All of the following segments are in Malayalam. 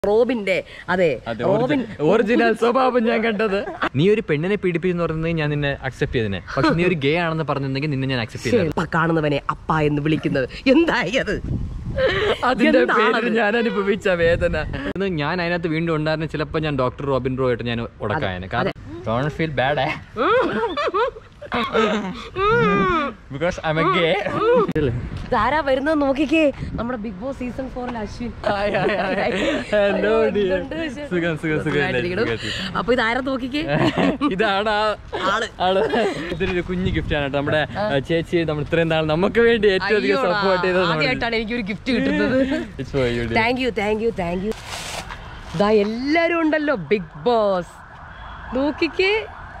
റോബിന്റെ ഒറിജിനൽ സ്വഭാവം ഞാൻ കണ്ടത്. നീ ഒരു പെണ്ണിനെ പീഡിപ്പിച്ചെന്ന് പറഞ്ഞെങ്കിൽ ഞാൻ നിന്നെ അക്സെപ്റ്റ് ചെയ്തേ. പക്ഷെ നീ ഒരു ഗേ ആണെന്ന് പറഞ്ഞിരുന്നെങ്കിൽ നിന്നെ ഞാൻ അക്സെപ്റ്റ് ചെയ്തു. കാണുന്നവനെ അപ്പ എന്ന് വിളിക്കുന്നത് എന്തായി അത്? അതിന്റെ പേരിൽ ഞാൻ അനുഭവിച്ച വേദന. ഞാൻ അതിനകത്ത് വീണ്ടും ഉണ്ടായിരുന്ന ചിലപ്പോ ഞാൻ ഡോക്ടർ റോബിൻ ബ്രോ ആയിട്ട് ഞാൻ ഉടക്കായനെ. കാരണം don't feel bad because I'm a gay. ധാരാ വരുന്നത് നോക്കിക്കേ, നമ്മുടെ ബിഗ് ബോസ് സീസൺ 4 അശ്വിൻ. അപ്പൊ ഇതാരാ നോക്കിക്കേ, ഇതാണ് ആള്. ഇതൊരു കുഞ്ഞു ഗിഫ്റ്റ് ആണ് നമ്മുടെ ചേച്ചി. നമ്മൾ ഇത്രയും നാൾ നമുക്ക് വേണ്ടി ഏറ്റവും അധികം സപ്പോർട്ട് ചെയ്തത്. ആദ്യമായിട്ടാണ് എനിക്കൊരു ഗിഫ്റ്റ് കിട്ടുന്നത്. Thank you. ഇതാ എല്ലാരും ഉണ്ടല്ലോ ബിഗ് ബോസ്. നോക്കിക്കേ,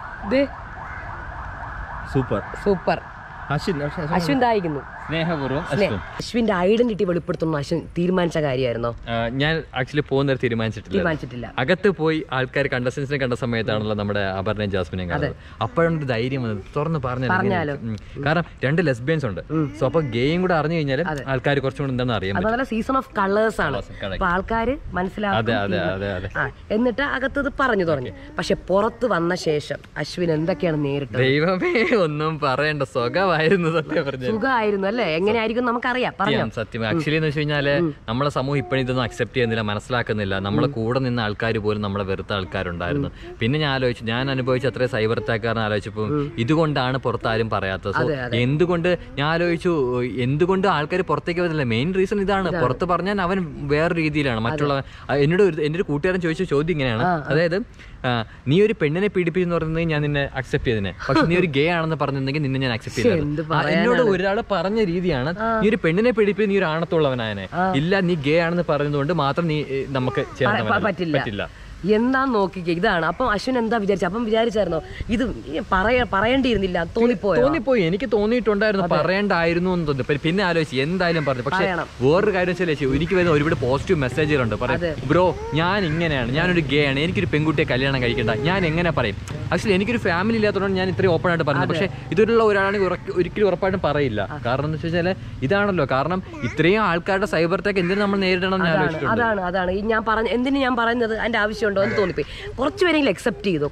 സൂപ്പർ അശ്വിൻ തായിക്കുന്നു. സ്നേഹപൂർവ്വം അശ്വിന്റെ ഐഡന്റിറ്റി വെളിപ്പെടുത്തുന്ന അശ്വിൻ തീരുമാനിച്ച കാര്യമായിരുന്നോ? ഞാൻ ആക്ച്വലി പോകുന്നത് തീരുമാനിച്ചിട്ടില്ല. അകത്ത് പോയി ആൾക്കാർ കണ്ടസ്റ്റൻസിനെ കണ്ട സമയത്താണല്ലോ നമ്മുടെ അപർണയും ജാസ്മിനെയും കാണുന്നത്. അപ്പോഴാണ് ഒരു ധൈര്യം വന്നത്, തുറന്ന് പറഞ്ഞാലോ. കാരണം 2 ലെസ്ബിയൻസ് ഉണ്ട്. സോ അപ്പൊ ഗെയിം കൂടെ അറിഞ്ഞു കഴിഞ്ഞാൽ ആൾക്കാർ കുറച്ചും കൂടെ എന്താണെന്ന് അറിയാം. അതുപോലെ സീസൺ ഓഫ് കളേഴ്സ് ആണ്, അപ്പൊ ആൾക്കാര് മനസ്സിലാക്കും. എന്നിട്ട് അകത്തത് പറഞ്ഞു തുടങ്ങി. പക്ഷെ പുറത്ത് വന്ന ശേഷം അശ്വിൻ എന്തൊക്കെയാണ് നേരിട്ടത്? ദൈവമേ, ഒന്നും പറയണ്ട, സുഖമായിരുന്നു. സുഖമായിരുന്നു അല്ലേ? എങ്ങനെയായിരിക്കും നമുക്കറിയാം. സത്യം. ആക്ച്വലി എന്ന് വെച്ച് കഴിഞ്ഞാല് നമ്മളെ സമൂഹം ഇപ്പോഴും ഇതൊന്നും അക്സെപ്റ്റ് ചെയ്യുന്നില്ല, മനസ്സിലാക്കുന്നില്ല. നമ്മളെ കൂടെ നിന്ന ആൾക്കാർ പോലും നമ്മളെ വെറുത്ത ആൾക്കാരുണ്ടായിരുന്നു. പിന്നെ ഞാൻ അനുഭവിച്ച അത്രയും സൈബർ അറ്റാക്കാരനെ ആലോചിച്ചപ്പോൾ ഇതുകൊണ്ടാണ് പുറത്താരും പറയാത്തത്. സോ എന്തുകൊണ്ട് ഞാൻ ആലോചിച്ചു, എന്തുകൊണ്ട് ആൾക്കാർ പുറത്തേക്ക് വരുന്നില്ല? മെയിൻ റീസൺ ഇതാണ്. പുറത്ത് പറഞ്ഞാൽ അവൻ വേറെ രീതിയിലാണ്. മറ്റുള്ള എൻ്റെ ഒരു കൂട്ടുകാരൻ ചോദിച്ച ചോദ്യം ഇങ്ങനെയാണ്, അതായത് നീ ഒരു പെണ്ണിനെ പീഡിപ്പിച്ചെന്ന് പറഞ്ഞെങ്കിൽ ഞാൻ നിന്നെ അക്സെപ്റ്റ് ചെയ്തേ. പക്ഷെ നീ ഒരു ഗേ ആണെന്ന് പറഞ്ഞിരുന്നെങ്കിൽ നിന്നെ ഞാൻ അക്സെപ്റ്റ് ചെയ്തത്. എന്നോട് ഒരാള് പറഞ്ഞ രീതിയാണ്, നീ ഒരു പെണ്ണിനെ പീഡിപ്പിച്ച് നീ ഒരു ആണത്തുള്ളവനായനെ. ഇല്ല, നീ ഗേ ആണെന്ന് പറഞ്ഞതുകൊണ്ട് മാത്രം നീ നമുക്ക് പറ്റില്ല. എന്താ നോക്കിക്കേ, ഇതാണ്. അപ്പം അശ്വിൻ എന്താ വിചാരിച്ചു? അപ്പം വിചാരിച്ചായിരുന്നോ ഇത് പറയേണ്ടിയിരുന്നില്ല? തോന്നിപ്പോയി. എനിക്ക് തോന്നിയിട്ടുണ്ടായിരുന്നു പറയേണ്ടായിരുന്നു എന്ന് തോന്നി. പിന്നെ ആലോചിച്ചു എന്തായാലും പറഞ്ഞു. പക്ഷെ വേറൊരു കാര്യം വെച്ചാൽ എനിക്ക് വരുന്ന ഒരുപാട് പോസിറ്റീവ് മെസ്സേജുകളുണ്ട്. പറയും, ബ്രോ ഞാൻ ഇങ്ങനെയാണ്, ഞാനൊരു ഗേ ആണ്, എനിക്കൊരു പെൺകുട്ടിയെ കല്യാണം കഴിക്കണ്ട. ഞാൻ എങ്ങനെ പറയും? ആക്ച്വലി എനിക്കൊരു ഫാമിലി ഇല്ലാത്തതുകൊണ്ട് ഞാൻ ഇത്രയും ഓപ്പൺ ആയിട്ട് പറയുന്നത്. പക്ഷെ ഇതിലുള്ള ഒരാളാണെങ്കിൽ ഒരിക്കലും ഉറപ്പായിട്ടും പറയില്ല. കാരണം എന്ന് വെച്ചാൽ ഇതാണല്ലോ, കാരണം ഇത്രയും ആൾക്കാരുടെ സൈബർ അറ്റാക്ക് എന്തിനു നമ്മൾ നേരിടണം എന്ന് ആലോചിച്ചിട്ടുണ്ട്. അതാണ് എന്തിനു ഞാൻ പറയുന്നത്, അതിന്റെ ആവശ്യം എന്ന് തോന്നിപ്പോയി. കുറച്ചുപേരെങ്കിലും അക്സെപ്റ്റ് ചെയ്തു,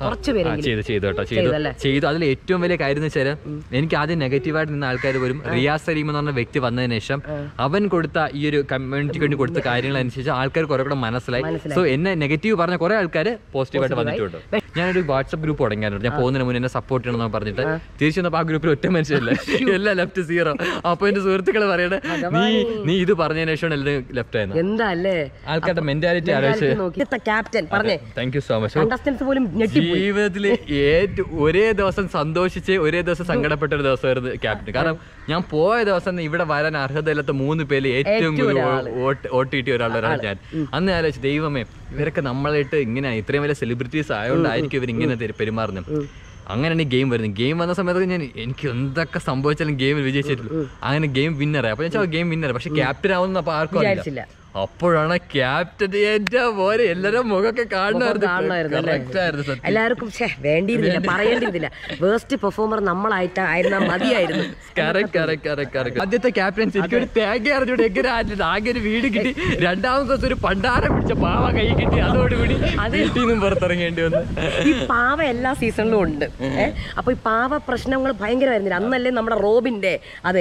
ചെയ്തു. അതിൽ ഏറ്റവും വലിയ കാര്യം എന്ന് വെച്ചാൽ എനിക്ക് ആദ്യം നെഗറ്റീവായിട്ട് നിന്ന ആൾക്കാർ വരും. റിയാസ് സലീം എന്ന് പറഞ്ഞ വ്യക്തി വന്നതിന് ശേഷം അവൻ കൊടുത്ത ഈ ഒരു കമ്മ്യൂണിറ്റിക്ക് വേണ്ടി കൊടുത്ത കാര്യങ്ങൾ അനുസരിച്ച് ആൾക്കാർ കുറെ കൂടെ മനസ്സിലായി. സോ എന്നെ നെഗറ്റീവ് പറഞ്ഞ കുറെ ആൾക്കാർ പോസിറ്റീവായിട്ട് വന്നിട്ടുണ്ട്. ഞാനൊരു വാട്സ്ആപ്പ് ഗ്രൂപ്പ് തുടങ്ങിയായിരുന്നു. ഞാൻ പോകുന്നതിന് മുന്നേ എന്നെ സപ്പോർട്ട് ചെയ്യണമെന്ന് പറഞ്ഞിട്ട് തിരിച്ചു വന്നപ്പോൾ ആ ഗ്രൂപ്പിൽ ഒറ്റ മനുഷ്യല്ല, എല്ലാം ലെഫ്റ്റ് 0. അപ്പൊ എന്റെ സുഹൃത്തുക്കളെ പറയണേ, നീ ഇത് പറഞ്ഞതിന് ശേഷം എല്ലാം ലെഫ്റ്റ് ആയിരുന്നു. എന്താല്ലേ ആൾക്കാരുടെ മെന്റാലിറ്റി ആലോചിച്ച് captain thank you so much. ജീവിതത്തില് ഒരേ ദിവസം സന്തോഷിച്ച് ഒരേ ദിവസം സങ്കടപ്പെട്ട ഒരു ദിവസമായിരുന്നു ക്യാപ്റ്റൻ. കാരണം ഞാൻ പോയ ദിവസം ഇവിടെ വരാൻ അർഹതയില്ലാത്ത 3 പേര് ഏറ്റവും OTT ഒരാളാണ് ഞാൻ. അന്ന് ആലോചിച്ചു, ദൈവമേ ഇവരൊക്കെ നമ്മളായിട്ട് ഇങ്ങനെ ഇത്രയും വലിയ സെലിബ്രിറ്റീസ് ആയതുകൊണ്ടായിരിക്കും ഇവർ ഇങ്ങനെ പെരുമാറുന്നത്. അങ്ങനെയാണ് ഗെയിം വരുന്നത്. ഗെയിം വന്ന സമയത്ത് എനിക്ക് എന്തൊക്കെ സംഭവിച്ചാലും ഗെയിമിൽ വിജയിച്ചിട്ടുള്ളൂ. അങ്ങനെ ഗെയിം വിന്നറായി. അപ്പൊ ഞാൻ ഗെയിം വിന്നർ, പക്ഷെ ക്യാപ്റ്റൻ ആവുന്ന അപ്പൊ ആർക്കും അറിയില്ല. അപ്പോഴാണ് ക്യാപ്റ്റൻ പോലെ എല്ലാരും മുഖമൊക്കെ കാണുമായിരുന്നു. എല്ലാവർക്കും വേണ്ടിയിരുന്നില്ല, പറയേണ്ടിയിരുന്നില്ല. വേസ്റ്റ് പെർഫോമർ നമ്മളായിട്ടായിരുന്ന മതിയായിരുന്നു. ആദ്യത്തെ ക്യാപ്റ്റൻ ശരിക്കും ഒരു തേങ്ങ അറിഞ്ഞൂടെ എങ്ങനെ ആറ്റില്ല. ആകെ ഒരു വീട് കിട്ടി, 2ാമത്തെ ദിവസം ഒരു പണ്ടാരം പിടിച്ച പാവ കൈ കിട്ടി. അതോടുകൂടി വീട്ടിൽ നിന്നും പുറത്തിറങ്ങേണ്ടി വന്നു. ഈ പാവ എല്ലാ സീസണിലും ഉണ്ട്. അപ്പൊ ഈ പാവ പ്രശ്നങ്ങൾ ഭയങ്കരമായിരുന്നില്ല. അന്നല്ലേ നമ്മുടെ റോബിന്റെ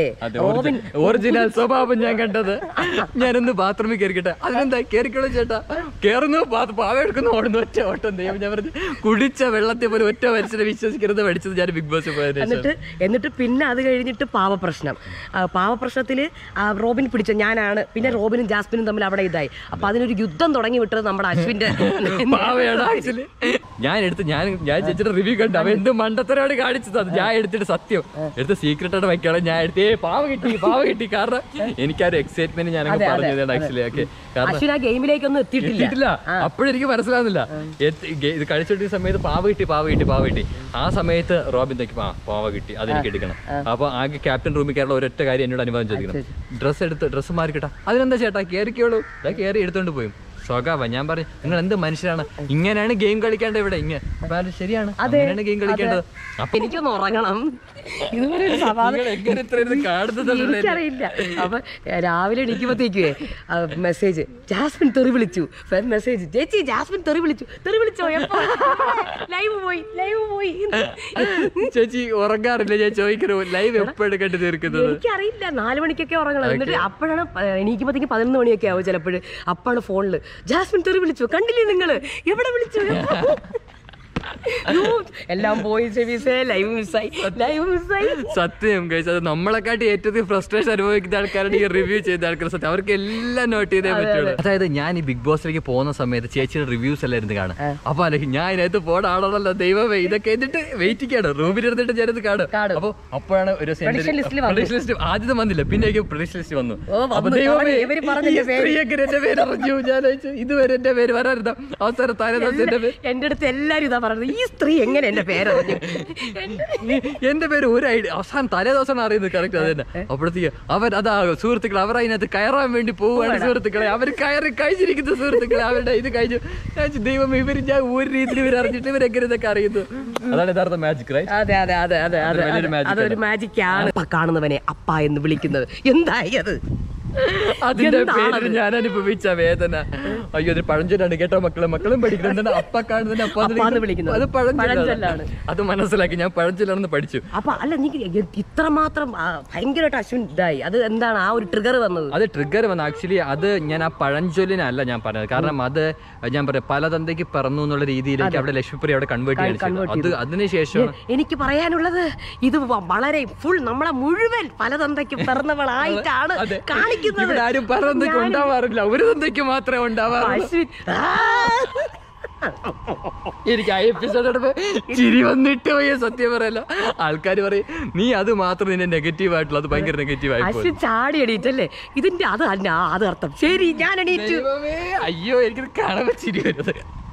ഒറിജിനൽ സ്വഭാവം ഞാൻ കണ്ടത്. ഞാനൊന്ന് ബാത്റൂമിൽ കേറിക്കട്ടെ, അതിനെന്താ കേറിക്കോളൂ ചേട്ടാ, കേറുന്നു പാവ എടുക്കുന്നു, ഓടുന്നു, ഒറ്റ ഓട്ടം. ദൈവം ഞാൻ പറഞ്ഞു, കുടിച്ച വെള്ളത്തെ പോലെ ഒറ്റ മനുഷ്യനെ വിശ്വസിക്കരുത് പഠിച്ചത് ഞാൻ ബിഗ് ബോസ് പോയത്. എന്നിട്ട് പിന്നെ അത് കഴിഞ്ഞിട്ട് പാവപ്രശ്നത്തില് റോബിൻ പിടിച്ച ഞാനാണ്. പിന്നെ റോബിനും ജാസ്മിനും തമ്മിൽ അവിടെ ഇതായി. അപ്പൊ അതിനൊരു യുദ്ധം തുടങ്ങി വിട്ടത് നമ്മുടെ അശ്വിന്റെ പാവയാണ്. ആക്ച്വലി ഞാൻ ചേച്ചിയുടെ റിവ്യൂ കണ്ടു. അവൻ എന്ത് മണ്ടത്തരോട് കാണിച്ചത്. അത് ഞാൻ എടുത്തിട്ട് സത്യം എടുത്ത് സീക്രട്ടായിട്ട് വയ്ക്കണം. ഞാൻ എടുത്തേ പാവ കിട്ടി. കാരണം എനിക്കൊരു എക്സൈറ്റ്മെന്റ് ഞാനൊക്കെ പറഞ്ഞത് ആക്ച്വലി. ഗെയിമിലേക്കൊന്നും എത്തിയിട്ടില്ല. അപ്പോഴെനിക്ക് മനസ്സിലാവുന്നില്ല. ഇത് കളിച്ചോണ്ടിരിക്കുന്ന സമയത്ത് പാവ കിട്ടി. ആ സമയത്ത് റോബിൻ പാവ കിട്ടി, അതെനിക്ക് എടുക്കണം. അപ്പൊ ആകെ ക്യാപ്റ്റൻ റൂമിൽ കയറുള്ള ഒരൊറ്റ കാര്യം എന്നോട് അനുവാദം ചോദിക്കണം, ഡ്രസ്സ് മാറിക്കിട്ടാ. അതിനെന്താ ചേട്ടാ കേറിക്കോളൂ. കേറി എടുത്തോണ്ട് പോയി. സ്വഭാവം. ഞാൻ പറഞ്ഞു നിങ്ങൾ എന്ത് മനുഷ്യരാണ്, ഇങ്ങനെയാണ് ഗെയിം കളിക്കേണ്ടത് ഇവിടെ. ഇങ്ങനെ ശരിയാണ്, അങ്ങനെയാണ് ഗെയിം കളിക്കേണ്ടത്. എനിക്കൊന്ന് ഉറങ്ങണം. ഇതുപോലെ ഒരു എനിക്കറിയില്ല. അപ്പൊ രാവിലെ എണീക്കുമ്പോഴത്തേക്കുവേ മെസ്സേജ് ജാസ്മിൻ തെറി വിളിച്ചു, മെസ്സേജ് ചേച്ചി ജാസ്മിൻ തെറി വിളിച്ചോ. ലൈവ് പോയി. ചേച്ചി ഉറങ്ങാറില്ല, ഞാൻ ചോദിക്കണോ ലൈവ് എപ്പോഴും കണ്ടു തീർക്കുന്നത്? എനിക്കറിയില്ല, 4 മണിക്കൊക്കെ ഉറങ്ങണം. എന്നിട്ട് അപ്പോഴാണ് എണീക്കുമ്പോഴത്തേക്ക് 11 മണിയൊക്കെ ആവും ചിലപ്പോഴും. അപ്പാണ് ഫോണില് ജാസ്മിൻ തെറി വിളിച്ചു, കണ്ടില്ലേ നിങ്ങള്, എവിടെ വിളിച്ചു? എല്ലാം പോയി, ലൈവ് മിസ്സായി. സത്യം കഴിച്ചു. അത് നമ്മളെക്കാട്ടി ഏറ്റവും ഫ്രസ്ട്രേഷൻ അനുഭവിക്കുന്ന ആൾക്കാരുടെ ഈ റിവ്യൂ ചെയ്ത ആൾക്കാർ സത്യം അവർക്ക് എല്ലാം നോട്ട് ചെയ്തേ പറ്റുള്ളൂ. അതായത് ഞാൻ ഈ ബിഗ് ബോസിലേക്ക് പോകുന്ന സമയത്ത് ചേച്ചിയുടെ റിവ്യൂസ് എല്ലാം ഇരുന്ന് കാണും. അപ്പൊ അല്ലെങ്കിൽ ഞാൻ ഇതിനകത്ത് പോടാണല്ലോ ദൈവമേ ഇതൊക്കെ എന്നിട്ട് വെയിറ്റിക്കാണ് റൂമിലിരുന്നിട്ട് ഞാനത് കാണും. അപ്പൊ അപ്പോഴാണ് ഒരു ലിസ്റ്റ് ആദ്യത്തെ വന്നില്ല, പിന്നെ പ്രൊഡിക്ഷൻ ലിസ്റ്റ് വന്നു. അപ്പൊ ദൈവമേ എന്റെ പേര് അറിഞ്ഞു. ഞാൻ ഇതുവരെ എന്റെ പേര് വരാറുണ്ട്. അവസാനം എന്റെ അടുത്ത് എല്ലാരും ഇതാ പറഞ്ഞത്, ഈ സ്ത്രീ എങ്ങനെ എന്റെ പേര് എന്റെ പേര് ഒരു ഐഡിയ അവസാനം തലേ ദിവസമാണ് അറിയുന്നത്. കറക്റ്റ് അത് തന്നെ. അപ്പോഴത്തേക്ക് അതാ സുഹൃത്തുക്കൾ അവർ അതിനകത്ത് കയറാൻ വേണ്ടി പോവുകയാണ്. സുഹൃത്തുക്കളെ അവർ കയറി കഴിഞ്ഞിരിക്കുന്ന സുഹൃത്തുക്കളെ അവരുടെ ഇത് കഴിഞ്ഞു. ദൈവം ഇവര് ഞാൻ ഒരു രീതിയിൽ ഇവർ അറിഞ്ഞിട്ട് ഇവരെങ്ങനെ ഇതൊക്കെ അറിയുന്നു. അതാണ് യഥാർത്ഥ മാജിക്. അതൊരു മാജിക് ആണ്. കാണുന്നവനെ അപ്പ എന്ന് വിളിക്കുന്നത് എന്തായി അത്? അതിന്റെ പേരിൽ ഞാൻ അനുഭവിച്ച വേദന. അയ്യോ അത് പഴഞ്ചൊല്ലാണ് കേട്ടോ മക്കളും പഠിക്കുന്നുണ്ട്. അപ്പ കാണുന്നതിന് അപ്പാന്ന് വിളിക്കുന്നത് അത് പഴഞ്ചൊല്ലാണ്. അത് മനസ്സിലാക്കി ഞാൻ പഴഞ്ചൊല്ലാണെന്ന് പഠിച്ചു. അപ്പൊ അല്ല നീ ഇത്രമാത്രം ഭയങ്കരമായിട്ട് അശ്വിൻ ഇതായി, അത് എന്താണ് ആ ഒരു ട്രിഗർ വന്നത്? അത് ട്രിഗർ വന്നത് ആക്ച്വലി അത് ഞാൻ ആ പഴഞ്ചൊല്ലിനല്ല ഞാൻ പറഞ്ഞത്. കാരണം അത് ഞാൻ പറയാം പല തന്തയ്ക്ക് പറന്നു എന്നുള്ള രീതിയിലേക്ക് അവിടെ ലക്ഷ്മിപ്രിയ അവിടെ കൺവേർട്ട് ചെയ്തു. അതിനുശേഷം എനിക്ക് പറയാനുള്ളത് ഇത് വളരെ ഫുൾ നമ്മളെ മുഴുവൻ പല തന്തയ്ക്ക് പിറന്നവളായിട്ടാണ് കാണിക്കുന്നത്. ഇവിടെ ആരും പറന്നൊക്കെ ഉണ്ടാവാറില്ല, ഒരു തന്തയ്ക്ക് മാത്രമേ ഉണ്ടാവാറുള്ളൂ. എനിക്ക് ആ എപ്പിസോഡ് ചിരി വന്നിട്ട് പോയ സത്യം പറയല്ലോ. ആൾക്കാർ പറയും നീ അത് മാത്രം നിന്നെ നെഗറ്റീവ് ആയിട്ടുള്ള, അത് ഭയങ്കര നെഗറ്റീവ് ആയി ചാടി എണീറ്റല്ലേ ഇതിന്റെ അത് അർത്ഥം. ശരി ഞാൻ എണീറ്റു. അയ്യോ എനിക്കത് കാണുമ്പോ ചിരി വരുന്നത്.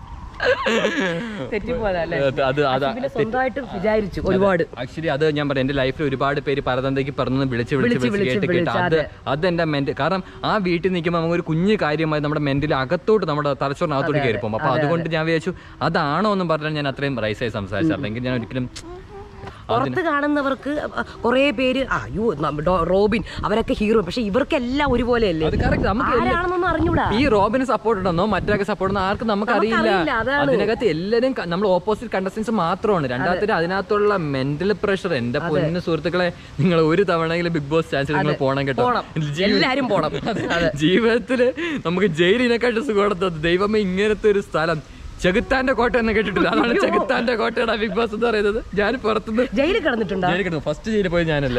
ഒരുപാട് ആക്ച്വലി അത് ഞാൻ പറയാം എന്റെ ലൈഫിൽ ഒരുപാട് പേര് പരതന്തയ്ക്ക് പറഞ്ഞ് വിളിച്ച് കേട്ട് അതെന്റെ മെന്റ്. കാരണം ആ വീട്ടിൽ നിൽക്കുമ്പോൾ നമുക്ക് ഒരു കുഞ്ഞു കാര്യമായി നമ്മുടെ മെന്റിൽ അകത്തോട്ട് നമ്മുടെ തലച്ചോറിനകത്തോട്ട് കയറി പോകും. അപ്പൊ അതുകൊണ്ട് ഞാൻ വിചാരിച്ചു അതാണോ എന്നും പറഞ്ഞാൽ ഞാൻ അത്രയും റൈസായി സംസാരിച്ചറില്ലെങ്കിൽ ഞാൻ ഒരിക്കലും പുറത്ത് കാണുന്നവർക്ക് കുറെ പേര് അയ്യോ റോബിൻ അവരൊക്കെ ഹീറോ, പക്ഷെ ഇവർക്കെല്ലാം ഒരുപോലെയല്ലേ? ആരാണെന്നൊന്നും അറിഞ്ഞൂടാ. ഈ റോബിന് സപ്പോർട്ട് ഉണ്ടെന്നോ മറ്റൊക്കെ സപ്പോർട്ട് ഉണ്ടോ ആർക്കും നമുക്കറിയില്ല. അതിനകത്ത് എല്ലാവരും നമ്മൾ ഓപ്പോസിറ്റ് കണ്ടസ്റ്റൻസ് മാത്രമാണ്. രണ്ടാമത്തെ അതിനകത്തുള്ള മെന്റൽ പ്രഷർ. എന്റെ പൊന്നു സുഹൃത്തുക്കളെ, നിങ്ങൾ ഒരു തവണയെങ്കിലും ബിഗ് ബോസ് ചാൻസ് നിങ്ങൾ പോകണം കേട്ടോ. എല്ലാരും പോണം. ജീവിതത്തില് നമുക്ക് ജയിലിനെക്കാട്ട് സുഖം. ദൈവമേ ഇങ്ങനത്തെ ഒരു സ്ഥലം ചെകുത്താന്റെ കോട്ട എന്ന് കേട്ടിട്ടില്ല? അതാണ് ചെകുത്താന്റെ കോട്ടയുടെ ബിഗ് ബോസ് എന്ന് പറയുന്നത്. ഞാൻ പുറത്തുനിന്ന് ജയിലിൽ കിടന്നിട്ടുണ്ട്. ഫസ്റ്റ് ജയിലിൽ പോയി ഞാനല്ലേ.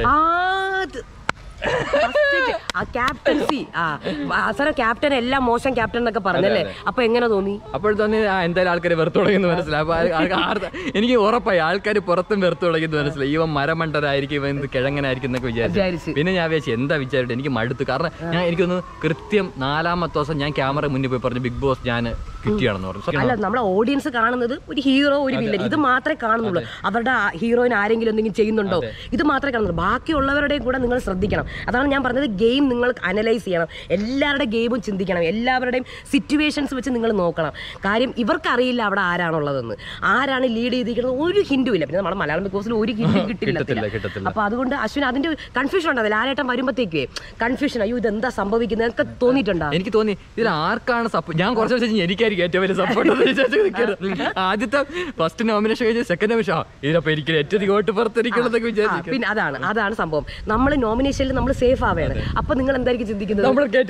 ക്യാപ്റ്റൻസി ക്യാപ്റ്റൻ എല്ലാം മോശം ക്യാപ്റ്റൻ എന്നൊക്കെ പറഞ്ഞല്ലേ? അപ്പൊ എങ്ങനെ തോന്നി? അപ്പോൾ തോന്നി എന്തായാലും ആൾക്കാർ വെറുത്തു തുടങ്ങിയെന്ന് മനസ്സിലായി. എനിക്ക് ഉറപ്പായി ആൾക്കാർ പുറത്തും വെറുത്തു തുടങ്ങിയെന്ന് മനസ്സിലായി. ഇവൻ മരമണ്ടരായിരിക്കും, ഇവൻ കിഴങ്ങനായിരിക്കും എന്നൊക്കെ വിചാരിച്ചു. പിന്നെ ഞാൻ വിചാരിച്ചു എന്താ വിചാരിച്ചു എനിക്ക് മടുത്തു. കാരണം ഞാൻ എനിക്കൊന്ന് കൃത്യം 4ാമത്തെ ദിവസം ഞാൻ ക്യാമറ മുന്നിൽ പോയി പറഞ്ഞു ബിഗ് ബോസ് ഞാൻ കിട്ടിയാണെന്ന് പറഞ്ഞു. അല്ല നമ്മളെ ഓഡിയൻസ് കാണുന്നത് ഒരു ഹീറോ ഒരു വില്ലൻ ഇത് മാത്രമേ കാണുന്നുള്ളൂ. അവരുടെ ഹീറോയിന് ആരെങ്കിലും എന്തെങ്കിലും ചെയ്യുന്നുണ്ടോ ഇത് മാത്രമേ കാണുന്നുള്ളൂ. ബാക്കിയുള്ളവരുടെയും കൂടെ നിങ്ങൾ ശ്രദ്ധിക്കണം. അതാണ് ഞാൻ പറഞ്ഞത്, ഗെയിം നിങ്ങൾ അനലൈസ് ചെയ്യണം. എല്ലാവരുടെ ഗെയിമും ചിന്തിക്കണം. എല്ലാവരുടെയും സിറ്റുവേഷൻസ് വെച്ച് നിങ്ങൾ നോക്കണം. കാര്യം ഇവർക്കറിയില്ല അവിടെ ആരാണുള്ളതെന്ന്, ആരാണ് ലീഡ് ചെയ്തിരിക്കുന്നത് ഒരു ഹിന്റും ഇല്ല. പിന്നെ നമ്മുടെ മലയാളം ബിഗ് ബോസിൽ ഒരു ഹിന്റും കിട്ടില്ല. അപ്പൊ അതുകൊണ്ട് അശ്വിൻ അതിന്റെ കൺഫ്യൂഷൻ ഉണ്ടാവില്ല. ലാലേട്ടൻ വരുമ്പോഴത്തേക്ക് കൺഫ്യൂഷൻ, അയ്യോ ഇതെന്താ സംഭവിക്കുന്നത് എന്നൊക്കെ തോന്നിയിട്ടുണ്ടോ? എനിക്ക് തോന്നി ഇതിൽ ആർക്കാണ് സപ്പോർട്ട്. ഞാൻ കുറച്ച് ദിവസം എനിക്കായിരിക്കും ഏറ്റവും വലിയ സപ്പോർട്ട്. ആദ്യത്തെ ഫസ്റ്റ് നോമിനേഷൻ കഴിഞ്ഞ സെക്കൻഡ് നോമിനേഷൻ ഇതിനപ്പോ എനിക്ക് ഏറ്റവും അധികം വോട്ട് പുറത്തിരിക്കണമെന്നൊക്കെ വിചാരിച്ചു. പിന്നെ അതാണ് സംഭവം. നമ്മൾ നോമിനേഷനിൽ നമ്മൾ സേഫ് ആവേണം. അപ്പൊ നിങ്ങൾ എന്തായിരിക്കും ചിന്തിക്കുന്നത്?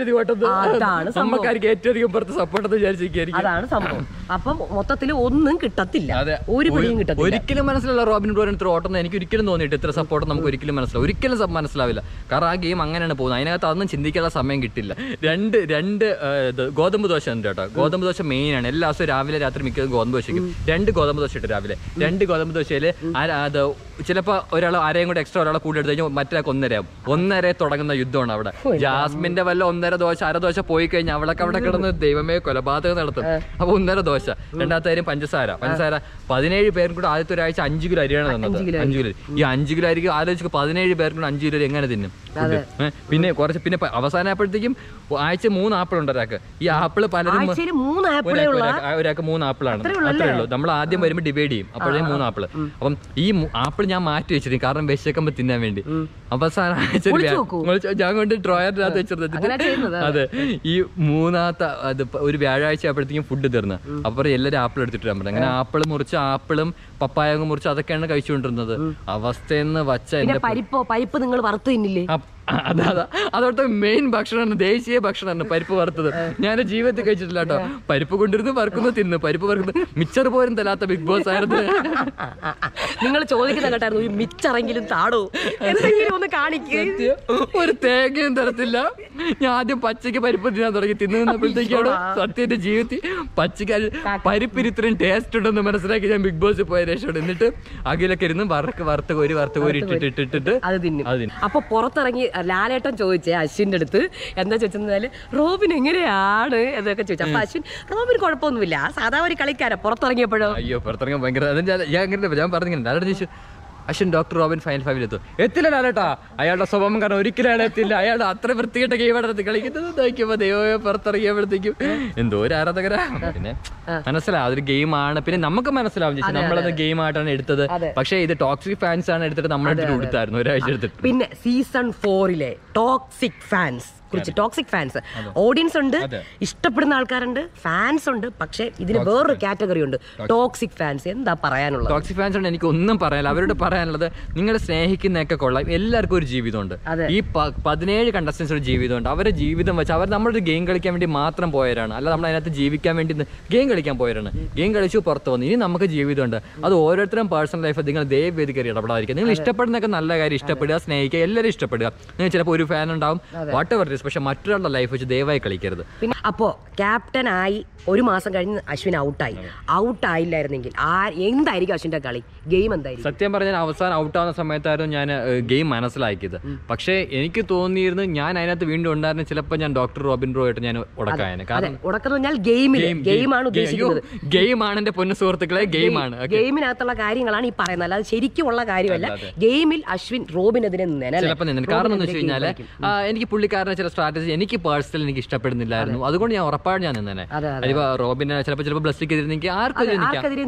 അതാണ് സംഭവം. അപ്പൊ മൊത്തത്തിൽ ഒന്നും കിട്ടത്തില്ല, ഒരു പിടിയും കിട്ടത്തില്ല. ഒരിക്കലും മനസ്സിലുള്ള റോബിൻ ഇത്ര ഓട്ടം എനിക്ക് ഒരിക്കലും തോന്നിയിട്ട് ഇത്ര സപ്പോർട്ട് നമുക്ക് ഒരിക്കലും മനസ്സിലാവും. ഒരിക്കലും മനസ്സിലാവില്ല. കാരണം ആ ഗെയിം അങ്ങനെയാണ് പോകുന്നത്. അതിനകത്ത് അതൊന്നും ചിന്തിക്കാനുള്ള സമയം കിട്ടില്ല. രണ്ട് ഗോതമ്പ് ദോശ ഉണ്ട് കേട്ടോ. ഗോതമ്പ് ദോശ മെയിൻ ആണ്. എല്ലാ ദിവസവും രാവിലെ രാത്രി മിക്കതും ഗോതമ്പ് ദോശയ്ക്കും 2 ഗോതമ്പ് ദോശ ഇട്ട് രാവിലെ 2 ഗോതമ്പ് ദോശയിൽ അത് ചിലപ്പോൾ ഒരാൾ ആരെയും കൂടെ എക്സ്ട്രാ ഒരാളെ കൂടെ എടുത്ത് കഴിഞ്ഞാൽ മറ്റൊരാൾക്ക് 1.5 5:30 തുടങ്ങുന്ന യുദ്ധമാണ് അവിടെ. ജാസ്മിന്റെ വല്ല 1.5 ദോശ 1/2 ദോശ പോയി കഴിഞ്ഞാൽ അവളൊക്കെ അവിടെ കിടന്ന് ദൈവമേ കൊലപാതകം നടത്തും. അപ്പൊ 1.5 ദോശ, രണ്ടാമത്തെ കാര്യം പഞ്ചസാര 17 പേർക്കും കൂടെ ആദ്യത്തെ ഒരാഴ്ച 5 കിലോ അരിയാണ് തന്നത്. 5 കിലോ. ഈ 5 കിലോ അരിക്ക് ആലോചിച്ച് 17 പേർക്കും കൂടെ 5 കിലോ എങ്ങനെ തിന്നും? പിന്നെ കുറച്ച് പിന്നെ അവസാനമായപ്പോഴത്തേക്കും ആഴ്ച 3 ആപ്പിൾ ഉണ്ട് ഒരാൾക്ക്. ഈ ആപ്പിള് പലരും ഒരാൾക്ക് 3 ആപ്പിളാണ്, അത്രേ ഉള്ളൂ. നമ്മൾ ആദ്യം വരുമ്പോൾ ഡിവൈഡ് ചെയ്യും, അപ്പോഴേ 3 ആപ്പിള്. അപ്പം ഈ ആപ്പിൾ ഞാൻ മാറ്റി വെച്ചിരുന്നു, കാരണം വിശക്കുമ്പോ തിന്നാൻ വേണ്ടി. അവസാനം ഞാൻ കൊണ്ട് ഡ്രോയറിനകത്ത് വെച്ചിരുന്നത്. അതെ, ഈ 3ാമത്തെ അത് ഒരു വ്യാഴാഴ്ച ആയപ്പോഴത്തേക്കും ഫുഡ് തീർന്ന്. അപ്പൊ എല്ലാവരും ആപ്പിൾ എടുത്തിട്ട് വരാൻ പറ്റും. അങ്ങനെ ആപ്പിൾ മുറിച്ച് ആപ്പിളും പപ്പായങ്ങും മുറിച്ച് അതൊക്കെയാണ് കഴിച്ചുകൊണ്ടിരുന്നത്. അവസ്ഥയെന്ന് വച്ച പരിപ്പ് നിങ്ങൾ വറുത്ത് തിന്നില്ലേ? അതോടത്തെ മെയിൻ ഭക്ഷണമാണ്, ദേശീയ ഭക്ഷണമാണ് പരിപ്പ് വറുത്തത്. ഞാൻ ജീവിതത്തിൽ കഴിച്ചിട്ടില്ല കേട്ടോ. പരിപ്പ് കൊണ്ടിരുന്ന് വറുക്കുന്നു, തിന്ന്. പരിപ്പ് വറുക്കുന്നത് മിച്ചർ പോലും തരാത്ത ബിഗ് ബോസ് ആയിരുന്നു. നിങ്ങൾ ചോദിക്കുന്ന കേട്ടായിരുന്നു, ഈ മിച്ചറെങ്കിലും താടോ എന്തെങ്കിലും ഒന്ന് കാണിക്കുക. ഒരു തേങ്ങയും തരത്തില്ല. ഞാൻ ആദ്യം പച്ചയ്ക്ക് പരിപ്പ് തിന്നാൻ തുടങ്ങി. തിന്നുന്നപ്പോഴത്തേക്കാണ് സത്യത്തിന്റെ ജീവിതത്തിൽ പച്ചയ്ക്ക് പരിപ്പിന് ഇത്രയും ടേസ്റ്റ് ഉണ്ടെന്ന് മനസ്സിലാക്കി ഞാൻ ബിഗ് ബോസിൽ പോയ രക്ഷയോട്. എന്നിട്ട് അകിലൊക്കെ ഇരുന്ന് വറുത്ത് കോരി ഇട്ടിട്ട് അത് തിന്നും. അപ്പൊ പുറത്തിറങ്ങി ലാലേട്ടൻ ചോദിച്ചേ അശ്വിന്റെ അടുത്ത്, എന്താ ചോദിച്ചെന്നാല് റോബിൻ എങ്ങനെയാണ് എന്നൊക്കെ ചോദിച്ചു. അപ്പൊ അശ്വിൻ റോബിൻ കുഴപ്പമൊന്നുമില്ല, സാധാ ഒരു കളിക്കാരാ. പുറത്തിറങ്ങിയപ്പോഴോ പുറത്തിറങ്ങാൻ ഭയങ്കര ഞാൻ പറഞ്ഞു ലാലേട്ടൻ ചോദിച്ചു, അശ്വിൻ ഡോക്ടർ റോബിൻ ഫൈനൽ 5 എത്തില്ല ലാലേട്ടാ. അയാളുടെ സ്വഭാവം കാരണം ഒരിക്കലും അയാൾ എത്തില്ല. അയാൾ അത്ര വൃത്തികെട്ട ഗെയിമാണ് കളിക്കുന്നത്. നോക്കിയപ്പോ ദൈവമേ പുറത്തിറങ്ങിയപ്പോഴത്തേക്കും എന്തോ ഒരു ആരാധകരാ. പിന്നെ മനസ്സിലാവും അതൊരു ഗെയിമാണ്. പിന്നെ നമുക്ക് മനസ്സിലാവും ചേച്ചി, നമ്മളത് ഗെയിം ആയിട്ടാണ് എടുത്തത്. പക്ഷേ ഇത് ടോക്സിക് ഫാൻസ് ആണ് എടുത്തിട്ട് നമ്മളെ കൊടുത്തായിരുന്നു ഒരാഴ്ച എടുത്തിട്ട്. പിന്നെ സീസൺ 4 ടോക്സിക് ഫാൻസ് കുറിച്ച്, ടോക്സിക് ഫാൻസ് ഓഡിയൻസ് ഉണ്ട്, ഇഷ്ടപ്പെടുന്ന ആൾക്കാരുണ്ട്, ഫാൻസ് ഉണ്ട്. പക്ഷേ ഇതിന് വേറൊരു കാറ്റഗറി ഉണ്ട്, ടോക്സിക് ഫാൻസ്. എന്താ പറയാനുള്ളത്? ടോക്സിക് ഫാൻസ് ഉണ്ട് എനിക്ക് ഒന്നും പറയാനില്ല. അവരോട് പറയാനുള്ളത്, നിങ്ങൾ സ്നേഹിക്കുന്നതൊക്കെ കൊള്ളാം, എല്ലാവർക്കും ഒരു ജീവിതമുണ്ട്. ഈ 17 കണ്ടസ്റ്റൻസ് ഒരു ജീവിതമുണ്ട്. അവരുടെ ജീവിതം വെച്ച് അവർ നമ്മളൊരു ഗെയിം കളിക്കാൻ വേണ്ടി മാത്രം പോയവരാണ്. അല്ല നമ്മൾ അതിനകത്ത് ജീവിക്കാൻ വേണ്ടി ഗെയിം കളിക്കാൻ പോയവരാണ്. ഗെയിം കളിച്ചു പുറത്ത് വന്നു. ഇനി നമുക്ക് ജീവിതമുണ്ട്. അത് ഓരോരുത്തരും പേഴ്സണൽ ലൈഫ് നിങ്ങൾ ദയവേദി കയറി ഇടപെടാതിരിക്കുക. നിങ്ങൾ ഇഷ്ടപ്പെടുന്നൊക്കെ നല്ല കാര്യം, ഇഷ്ടപ്പെടുക, സ്നേഹിക്കുക, എല്ലാവരും ഇഷ്ടപ്പെടുക. നിങ്ങൾ ചിലപ്പോൾ ഒരു ഫാൻ ഉണ്ടാവും, വാട്ട് എവർ. പക്ഷെ മറ്റൊരാളുടെ ലൈഫ് വെച്ച് ദയവായി കളിക്കരുത്. പിന്നെ അപ്പോൾ ക്യാപ്റ്റൻ ആയി 1 മാസം കഴിഞ്ഞ് അശ്വിൻ ഔട്ടായില്ലായിരുന്നെങ്കിൽ എന്തായിരിക്കും അശ്വിന്റെ കളി, ഗെയിം എന്തായിരിക്കും? സത്യം പറഞ്ഞാൽ അവസാനം ഔട്ടാവുന്ന സമയത്തായിരുന്നു ഞാൻ ഗെയിം മനസ്സിലാക്കിയത്. പക്ഷേ എനിക്ക് തോന്നിയിരുന്നു ഞാൻ അതിനകത്ത് വീണ്ടും ഉണ്ടായിരുന്ന ചിലപ്പോൾ ഞാൻ ഡോക്ടർ റോബിൻ റോ ആയിട്ട് ഞാൻ ഉടക്കായനെ. കാരണം ഗെയിമാണ് എന്റെ പൊന്നു സുഹൃത്തുക്കളെ, ഗെയിമാണ്. ഗെയിമിനകത്തുള്ള കാര്യങ്ങളാണ് ഈ പറയുന്നത്, അല്ലാതെ ശരിക്കുമുള്ള കാര്യമല്ല. ഗെയിമിൽ അശ്വിൻ റോബിനെതിരെ ചിലപ്പോൾ നിന്നു. കാരണം എന്ന് വെച്ച് കഴിഞ്ഞാൽ എനിക്ക് പുള്ളിക്കാരനെ ചില സ്ട്രാറ്റജി എനിക്ക് പേഴ്സണലി എനിക്ക് ഇഷ്ടപ്പെടുന്നില്ലായിരുന്നു. അതുകൊണ്ട് ഞാൻ ഉറപ്പാണ് ഞാൻ നിന്നെ. അതിപ്പോ റോബിനെ ചിലപ്പോൾ ബ്ലസ്സിക്കെതിരെ നിൽക്കുക, ആർക്കെതിരെ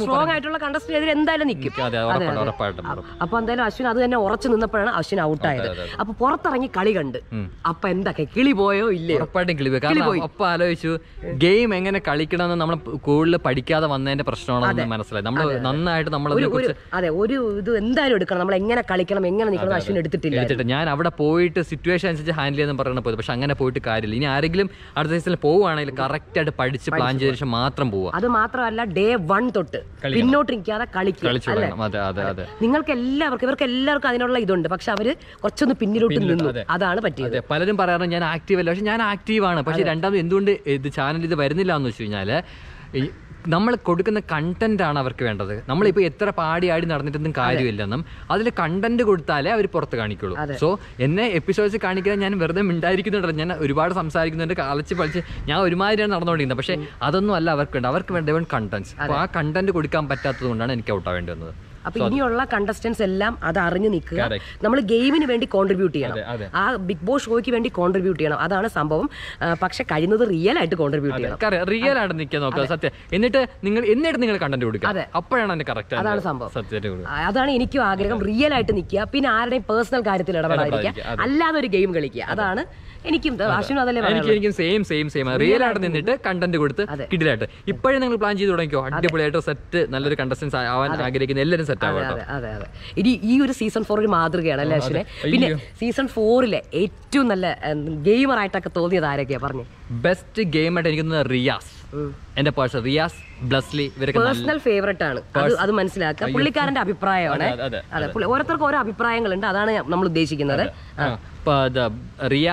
നിൽക്കും. അപ്പൊ എന്തായാലും അശ്വിൻ അത് തന്നെ ഉറച്ചു നിന്നപ്പോഴാണ് അശ്വിൻ ഔട്ടായത്. അപ്പൊ പുറത്തിറങ്ങി കളി കണ്ട് അപ്പൊ എന്തൊക്കെ കിളി പോയോ ഇല്ലേ? ഉറപ്പായിട്ടും കിളി പോയി. കാരണം ഒപ്പം ആലോചിച്ചു ഗെയിം എങ്ങനെ കളിക്കണമെന്ന് നമ്മൾ കൂടുതൽ പഠിക്കാതെ വന്നതിന്റെ പ്രശ്നമാണെന്ന് മനസ്സിലായി. നമ്മൾ നന്നായിട്ട് നമ്മൾ ഇത് എന്തായാലും എടുക്കണം, നമ്മൾ എങ്ങനെ കളിക്കണം, എങ്ങനെ നിൽക്കണം അശ്വിൻ എടുത്തിട്ടില്ല. ഞാൻ അവിടെ പോയിട്ട് സിറ്റുവേഷൻ അനുസരിച്ച് ഹാൻഡിൽ ചെയ്യാൻ പറയുന്ന പോയത്. പക്ഷെ അങ്ങനെ പോയിട്ട് കാര്യമില്ല. ഇനി ആരെങ്കിലും അടുത്ത സീസണിൽ പോവുകയാണെങ്കിൽ കറക്റ്റ് ആയിട്ട് പഠിച്ച് പ്ലാൻ ചെയ്ത ശേഷം മാത്രം പോവുക. അത് മാത്രമല്ല ഡേ 1 തൊട്ട് പിന്നോട്ട് നിൽക്കാതെ കളിച്ചു. നിങ്ങൾക്ക് എല്ലാവർക്കും ഇവർക്ക് എല്ലാവർക്കും അതിനുള്ള ഇതുണ്ട്. പക്ഷെ അവര് കുറച്ചൊന്ന് പിന്നിലോട്ട് നിന്നു, അതാണ് പറ്റിയത്. പലരും പറയാറുണ്ട് ഞാൻ ആക്റ്റീവ് അല്ല. പക്ഷെ ഞാൻ ആക്റ്റീവാണ്. പക്ഷെ രണ്ടാമത് എന്തുകൊണ്ട് ഇത് ചാനൽ ഇത് വരുന്നില്ല എന്ന് വെച്ച് കഴിഞ്ഞാൽ നമ്മൾ കൊടുക്കുന്ന കണ്ടന്റ് ആണ് അവർക്ക് വേണ്ടത്. നമ്മളിപ്പോൾ എത്ര പാടി ആടി നടന്നിട്ടൊന്നും കാര്യമില്ലെന്നും അതിൽ കണ്ടന്റ് കൊടുത്താലേ അവർ പുറത്ത് കാണിക്കുള്ളൂ. സോ എന്നെ എപ്പിസോഡ്സ് കാണിക്കാൻ ഞാൻ വെറുതെ മിണ്ടായിരിക്കുന്നുണ്ടല്ലോ. ഞാൻ ഒരുപാട് സംസാരിക്കുന്നുണ്ട്, കളിച്ച് പളിച്ച് ഞാൻ ഒരുമാതിരിയാണ് നടന്നുകൊണ്ടിരിക്കുന്നത്. പക്ഷേ അതൊന്നും അല്ല അവർക്ക് വേണ്ട. അവർക്ക് വേണ്ട കണ്ടന്റ്സ്. അപ്പോൾ ആ കണ്ടന്റ് കൊടുക്കാൻ പറ്റാത്തത് കൊണ്ടാണ് എനിക്ക് ഔട്ടാവേണ്ടി വന്നത്. അപ്പൊ ഇനിയുള്ള കണ്ടസ്റ്റൻസ് എല്ലാം അത് അറിഞ്ഞു നിൽക്കുക. നമ്മൾ ഗെയിമിന് വേണ്ടി കോൺട്രിബ്യൂട്ട് ചെയ്യണം, ആ ബിഗ് ബോസ് ഷോയ്ക്ക് വേണ്ടി കോൺട്രിബ്യൂട്ട് ചെയ്യണം. അതാണ് സംഭവം. പക്ഷെ കഴിയുന്നത് റിയൽ ആയിട്ട് കോൺട്രിബ്യൂട്ട് ചെയ്യണം, റിയൽ ആയിട്ട് നിൽക്കാൻ നോക്കുക. സത്യം. എന്നിട്ട് നിങ്ങൾ കണ്ടന്റ് കൊടുക്കുക. അപ്പോഴാണ് അതിന്റെ കറക്റ്റ്. അതാണ് സംഭവം. അതാണ് എനിക്കും ആഗ്രഹം, റിയൽ ആയിട്ട് നിൽക്കുക. പിന്നെ ആരുടെയും പേഴ്സണൽ കാര്യത്തിൽ ഇടപെടാതിരിക്കുക, അല്ലാതെ ഒരു ഗെയിം കളിക്കുക. അതാണ് എനിക്കും അശ്വിനും അതല്ലേ എനിക്കും സെയിം റിയൽ ആയിട്ട് നിന്നിട്ട് കണ്ടന്റ് കൊടുത്ത് കിടിലായിട്ട്. ഇപ്പോഴും നിങ്ങൾ പ്ലാൻ ചെയ്ത് തുടങ്ങിക്കോ. അടിപൊളിയായിട്ട് സെറ്റ് നല്ലൊരു കണ്ടസ്റ്റൻസ് ആവാൻ ആഗ്രഹിക്കുന്ന എല്ലാവരും സെറ്റ് ആവട്ടെ. ഇനി ഈ ഒരു സീസൺ 4 ഒരു മാതൃകയാണ് അല്ലേ അശ്വിനെ? പിന്നെ സീസൺ 4 ഏറ്റവും നല്ല ഗെയിമർ ആയിട്ടൊക്കെ തോന്നിയത് ആരൊക്കെയാ പറഞ്ഞു? ബെസ്റ്റ് ഗെയിമായിട്ട് എനിക്ക് തോന്നുന്നത് റിയാസ്, എന്റെ പേഴ്സൺ റിയാസ്, ബ്ലസ്ലി, ഇവരൊക്കെ പേഴ്സണൽ ഫേവറേറ്റ് ആണ്. അത് മനസ്സിലാക്കുക. പുള്ളിക്കാരന്റെ അഭിപ്രായമാണ്. ഓരോരുത്തർക്കും ഓരോ അഭിപ്രായങ്ങളുണ്ട്, അതാണ് നമ്മൾ ഉദ്ദേശിക്കുന്നത്. റിയാസ്,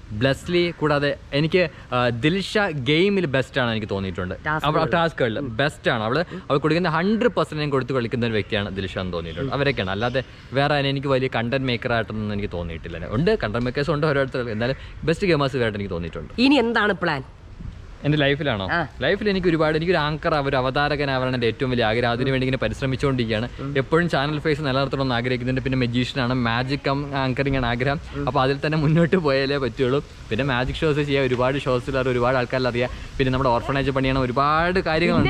ബ്ലെസ്ലി കൂടാതെ എനിക്ക് ദിൽഷ ഗെയിമിൽ ബെസ്റ്റാണ് എനിക്ക് തോന്നിയിട്ടുണ്ട്. ടാസ്കുകളിൽ ബെസ്റ്റാണ് അവൾ കൊടുക്കുന്ന 100% ഞാൻ കൊടുത്ത് കളിക്കുന്ന ഒരു വ്യക്തിയാണ് ദിൽഷ എന്ന് തോന്നിയിട്ടുണ്ട്. അവരൊക്കെയാണ്, അല്ലാതെ വേറെ എനിക്ക് വലിയ കണ്ടന്റ് മേക്കറായിട്ടൊന്നും എനിക്ക് തോന്നിയിട്ടില്ല. ഉണ്ട് കണ്ടന്റ് മേക്കേഴ്സ് ഉണ്ട് ഓരോരുത്തർ, എന്തായാലും ബെസ്റ്റ് ഗെയിമേഴ്സ് വേറെ എനിക്ക് തോന്നിയിട്ടുണ്ട്. ഇനി എന്താണ് പ്ലാൻ എൻ്റെ ലൈഫിലാണോ? ലൈഫിൽ എനിക്ക് ഒരുപാട്, എനിക്കൊരു ആങ്കർ, ഒരു അവതാരകനാവാനാണ് എൻ്റെ ഏറ്റവും വലിയ ആഗ്രഹം. അതിനുവേണ്ടി ഇങ്ങനെ പരിശ്രമിച്ചുകൊണ്ടിരിക്കുകയാണ്. എപ്പോഴും ചാനൽ ഫേസ് നിലനിർത്തണമെന്ന് ആഗ്രഹിക്കുന്നുണ്ട്. പിന്നെ മജീഷ്യനാണ്, മാജിക് ആങ്കറിംഗ് ആണ് ആഗ്രഹം. അപ്പോൾ അതിൽ തന്നെ മുന്നോട്ട് പോയാലേ പറ്റുള്ളൂ. പിന്നെ മാജിക് ഷോസ് ചെയ്യാം, ഒരുപാട് ഷോസിൽ ഒരുപാട് ആൾക്കാരിൽ അറിയാം. പിന്നെ നമ്മുടെ ഓർഫനേജ് പണിയണം, ഒരുപാട് കാര്യങ്ങളുണ്ട്.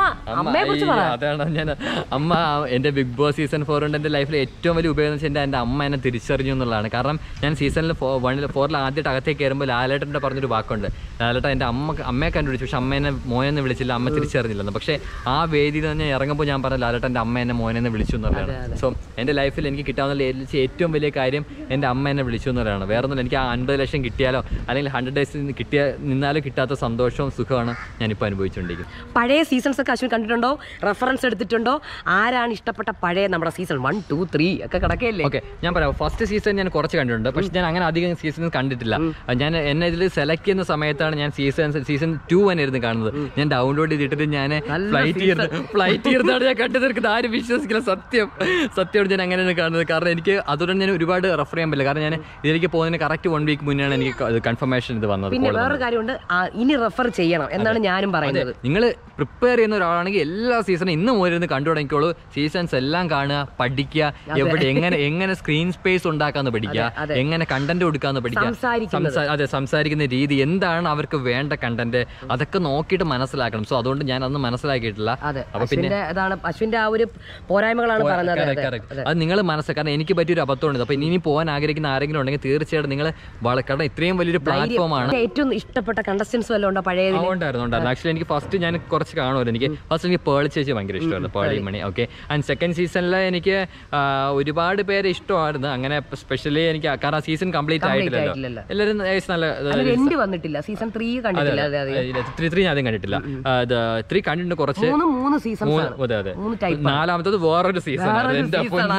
അതാണ് ഞാൻ അമ്മ എൻ്റെ ബിഗ് ബോസ് സീസൺ 4 കൊണ്ട് എൻ്റെ ലൈഫിൽ ഏറ്റവും വലിയ ഉപയോഗം എന്ന് വെച്ചാൽ എൻ്റെ അമ്മ എന്നെ തിരിച്ചറിഞ്ഞു എന്നുള്ളതാണ്. കാരണം ഞാൻ സീസണിൽ 4 ആദ്യമായിട്ട് അകത്തേക്ക് കയറുമ്പോൾ ലാലേട്ടൻ്റെ പറഞ്ഞൊരു വാക്കുണ്ട്. ലാലേട്ടൻ എൻ്റെ അമ്മയെ കണ്ടുപിടിച്ചു, പക്ഷെ അമ്മേനെ മോനെന്ന് വിളിച്ചില്ല, അമ്മ തിരിച്ചറിഞ്ഞില്ലെന്ന്. പക്ഷേ ആ വേദിയിൽ തന്നെ ഇറങ്ങുമ്പോൾ ഞാൻ പറഞ്ഞ ലാലേട്ടൻ്റെ അമ്മ എന്നെ മോനെന്ന് വിളിച്ചു എന്നുള്ളതാണ്. സോ എൻ്റെ ലൈഫിൽ എനിക്ക് കിട്ടാവുന്ന ഏറ്റവും വലിയ കാര്യം എൻ്റെ അമ്മ എന്നെ വിളിച്ചു എന്നുള്ളതാണ്. വേറെ ഒന്നുമില്ല. എനിക്ക് ആ 50 ലക്ഷം കിട്ടിയാലോ അല്ലെങ്കിൽ 100 ഡേയ്സ് നിന്നാലോ കിട്ടാത്ത സന്തോഷവും സുഖമാണ് ഞാനിപ്പോൾ അനുഭവിച്ചുകൊണ്ടിരിക്കുന്നത്. പഴയ സീസൺസ് ഒക്കെ അശ്വിൻ കണ്ടിട്ടുണ്ടോ? റെഫറൻസ് എടുത്തിട്ടുണ്ടോ? ആരാണ് ഇഷ്ടപ്പെട്ട പഴയ നമ്മുടെ സീസൺ 1, 2, 3 ഒക്കെ കിടക്കല്ലേ? ഓക്കെ, ഞാൻ പറയാം. ഫസ്റ്റ് സീസൺ ഞാൻ കുറച്ച് കണ്ടിട്ടുണ്ട്, പക്ഷെ ഞാൻ അങ്ങനെ അധികം സീസൺ കണ്ടിട്ടില്ല. ഞാൻ എന്നെ ഇതിൽ സെലക്ട് ചെയ്യുന്ന സമയത്താണ് ഞാൻ സീസൺ 2 ആയിരുന്നു കാണുന്നത്. ഞാൻ ഡൗൺലോഡ് ചെയ്തിട്ട് ഞാൻ ഫ്ലൈറ്റ് ചെയ്താണ് ഞാൻ കണ്ടു തീർക്കുന്നത്. ആരും വിശ്വസിക്കില്ല, സത്യമാണ് ഞാൻ അങ്ങനെയാണ് കാണുന്നത്. കാരണം എനിക്ക് അതുകൊണ്ട് ഞാൻ ഒരുപാട് റെഫർ ചെയ്യാൻ പറ്റില്ല. കാരണം ഞാൻ ഇതിലേക്ക് പോകുന്നതിന് കറക്റ്റ് 1 വീക്ക് മുന്നെയാണ് എനിക്ക് കൺഫർമേഷൻ ഇത് വന്നത്. പിന്നെ വേറൊരു കാര്യമുണ്ട്, ഇനി റെഫർ ചെയ്യണം എന്നാണ് ഞാനും പറയുന്നത്. നിങ്ങൾ പ്രിപ്പയർ ചെയ്യുന്ന ഒരാളാണെങ്കിൽ എല്ലാ സീസണും ഇന്ന് മുതലിരുന്ന് കണ്ടു തുടങ്ങിക്കോളൂ. സീസൺസ് എല്ലാം കാണുക, പഠിക്കുക, എവിടെ എങ്ങനെ സ്ക്രീൻ സ്പേസ് ഉണ്ടാക്കാന്ന് പഠിക്കുക, എങ്ങനെ കണ്ടന്റ് കൊടുക്കാന്ന് പഠിക്കുക, അതെ, സംസാരിക്കുന്ന രീതി, എന്താണ് അവർക്ക് വേണ്ട കണ്ടന്റ്, അതൊക്കെ നോക്കിയിട്ട് മനസ്സിലാക്കണം. സോ അതുകൊണ്ട് ഞാൻ അതൊന്നും മനസ്സിലാക്കിയിട്ടില്ല. അപ്പൊ പിന്നെ അശ്വിന്റെ ആ ഒരു പോരായ്മകളാണ് പറഞ്ഞത്. അത് നിങ്ങൾ മനസ്സിലാക്കുക. കാരണം എനിക്ക് പറ്റിയൊരു അബദ്ധമുണ്ട്. അപ്പൊ ഇനി പോകാൻ ആഗ്രഹിക്കുന്ന ആരെങ്കിലും ഉണ്ടെങ്കിൽ തീർച്ചയായിട്ടും നിങ്ങൾ കാരണം ഇത്രയും വലിയൊരു പ്ലാറ്റ്ഫോമാണ്. ഏറ്റവും ഇഷ്ടപ്പെട്ട കണ്ടസ്റ്റൻസ് വല്ലതും ഉണ്ടോ? പഴയ ഉണ്ടായിരുന്നു. ആക്ച്വലി എനിക്ക് ഫസ്റ്റ് ഞാൻ കുറച്ച് കാണുമല്ലോ. എനിക്ക് ഫസ്റ്റ് എനിക്ക് പേളി ചേച്ചി ഭയങ്കര ഇഷ്ടമായിരുന്നു, Pearle Maaney. Okay, and second സീസണിൽ എനിക്ക് ഒരുപാട് പേര് ഇഷ്ടമായിരുന്നു. അങ്ങനെ സ്പെഷ്യലി എനിക്ക് കാരണം സീസൺ കംപ്ലീറ്റ് ആയിട്ടില്ലല്ലോ. എല്ലാവരും നല്ല വന്നിട്ടില്ല. സീസൺ 3 കണ്ടിട്ടില്ല. 3 ആദ്യം കണ്ടിട്ടില്ല. 3 കണ്ടിട്ടുണ്ട് കുറച്ച്. 3 സീസൺ. അതെ. 4-മത്തത് വേറൊരു സീസൺ ആയിരുന്നു.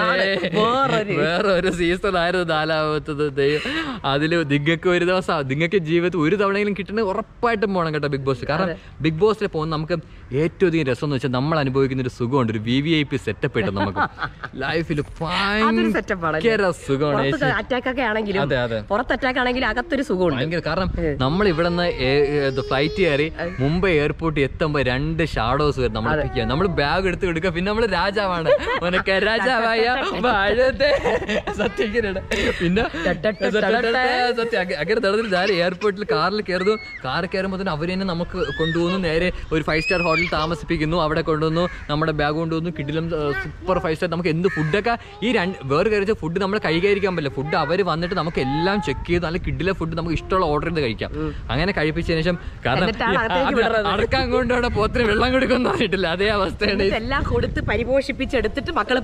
വേറൊരു സീസൺ ആയിരുന്നു 4-മത്തത്. അതില് നിങ്ങൾക്ക് ഒരു ദിവസം, നിങ്ങൾക്ക് ജീവിതത്തിൽ ഒരു തവണയെങ്കിലും കിട്ടുന്നത് ഉറപ്പായിട്ടും പോകണം കേട്ടോ ബിഗ് ബോസ്. കാരണം ബിഗ് ബോസിൽ പോകുന്ന നമുക്ക് ഏറ്റവും അധികം രസം എന്ന് വെച്ചാൽ നമ്മൾ അനുഭവിക്കുന്ന ഒരു സുഖമുണ്ട്. ഒരു VVIP സെറ്റപ്പ് ആയിട്ട് നമുക്ക് ലൈഫിൽ ഭയങ്കര സുഖമാണ്. പുറത്ത് അറ്റാക്ക് ആണെങ്കിലും അകത്തൊരു സുഖമുണ്ട് ഭയങ്കര. കാരണം നമ്മൾ ഇവിടെ നിന്ന് ഫ്ലൈറ്റ് കയറി മുംബൈ എയർപോർട്ടിൽ എത്തുമ്പോൾ 2 ഷാഡോസ് വരും നമ്മൾ പിക്ക് ചെയ്യാൻ. നമ്മൾ ബാഗ് എടുത്ത് കൊടുക്കുക. പിന്നെ നമ്മൾ രാജാവാണ്, രാജാവായ സത്യം. പിന്നെ അങ്ങനെ നടന്നിട്ട് ഞാൻ എയർപോർട്ടിൽ കാറിൽ കയറുന്നു. കാറിൽ കയറുമ്പോൾ തന്നെ അവർ തന്നെ നമുക്ക് കൊണ്ടുപോകുന്നു, നേരെ ഒരു 5-സ്റ്റാർ ഹോട്ടലിൽ താമസിപ്പിക്കുന്നു. അവിടെ കൊണ്ടുവന്നു, നമ്മുടെ ബാഗ് കൊണ്ടുവന്നു, കിടിലം സൂപ്പർ 5-സ്റ്റാർ. നമുക്ക് എന്ത് ഫുഡൊക്കെ വേറെ കഴിച്ച ഫുഡ് നമ്മൾ കൈകാരിക്കാൻ പറ്റില്ല. ഫുഡ് അവർ വന്നിട്ട് നമുക്ക് എല്ലാം ചെക്ക് ചെയ്ത് നല്ല കിടില ഫുഡ് നമുക്ക് ഇഷ്ടമുള്ള ഓർഡർ ചെയ്ത് കഴിക്കാം. അങ്ങനെ കഴിപ്പിച്ചതിന് ശേഷം കാരണം അടക്കാൻ കൊണ്ടവിടെ പോത്തിന് വെള്ളം കൊടുക്കുമെന്ന് പറഞ്ഞിട്ടില്ല. അതേ അവസ്ഥയാണ്. എല്ലാം കൊടുത്ത് പരിപോഷിപ്പിച്ചെടുത്തിട്ട് മക്കളെ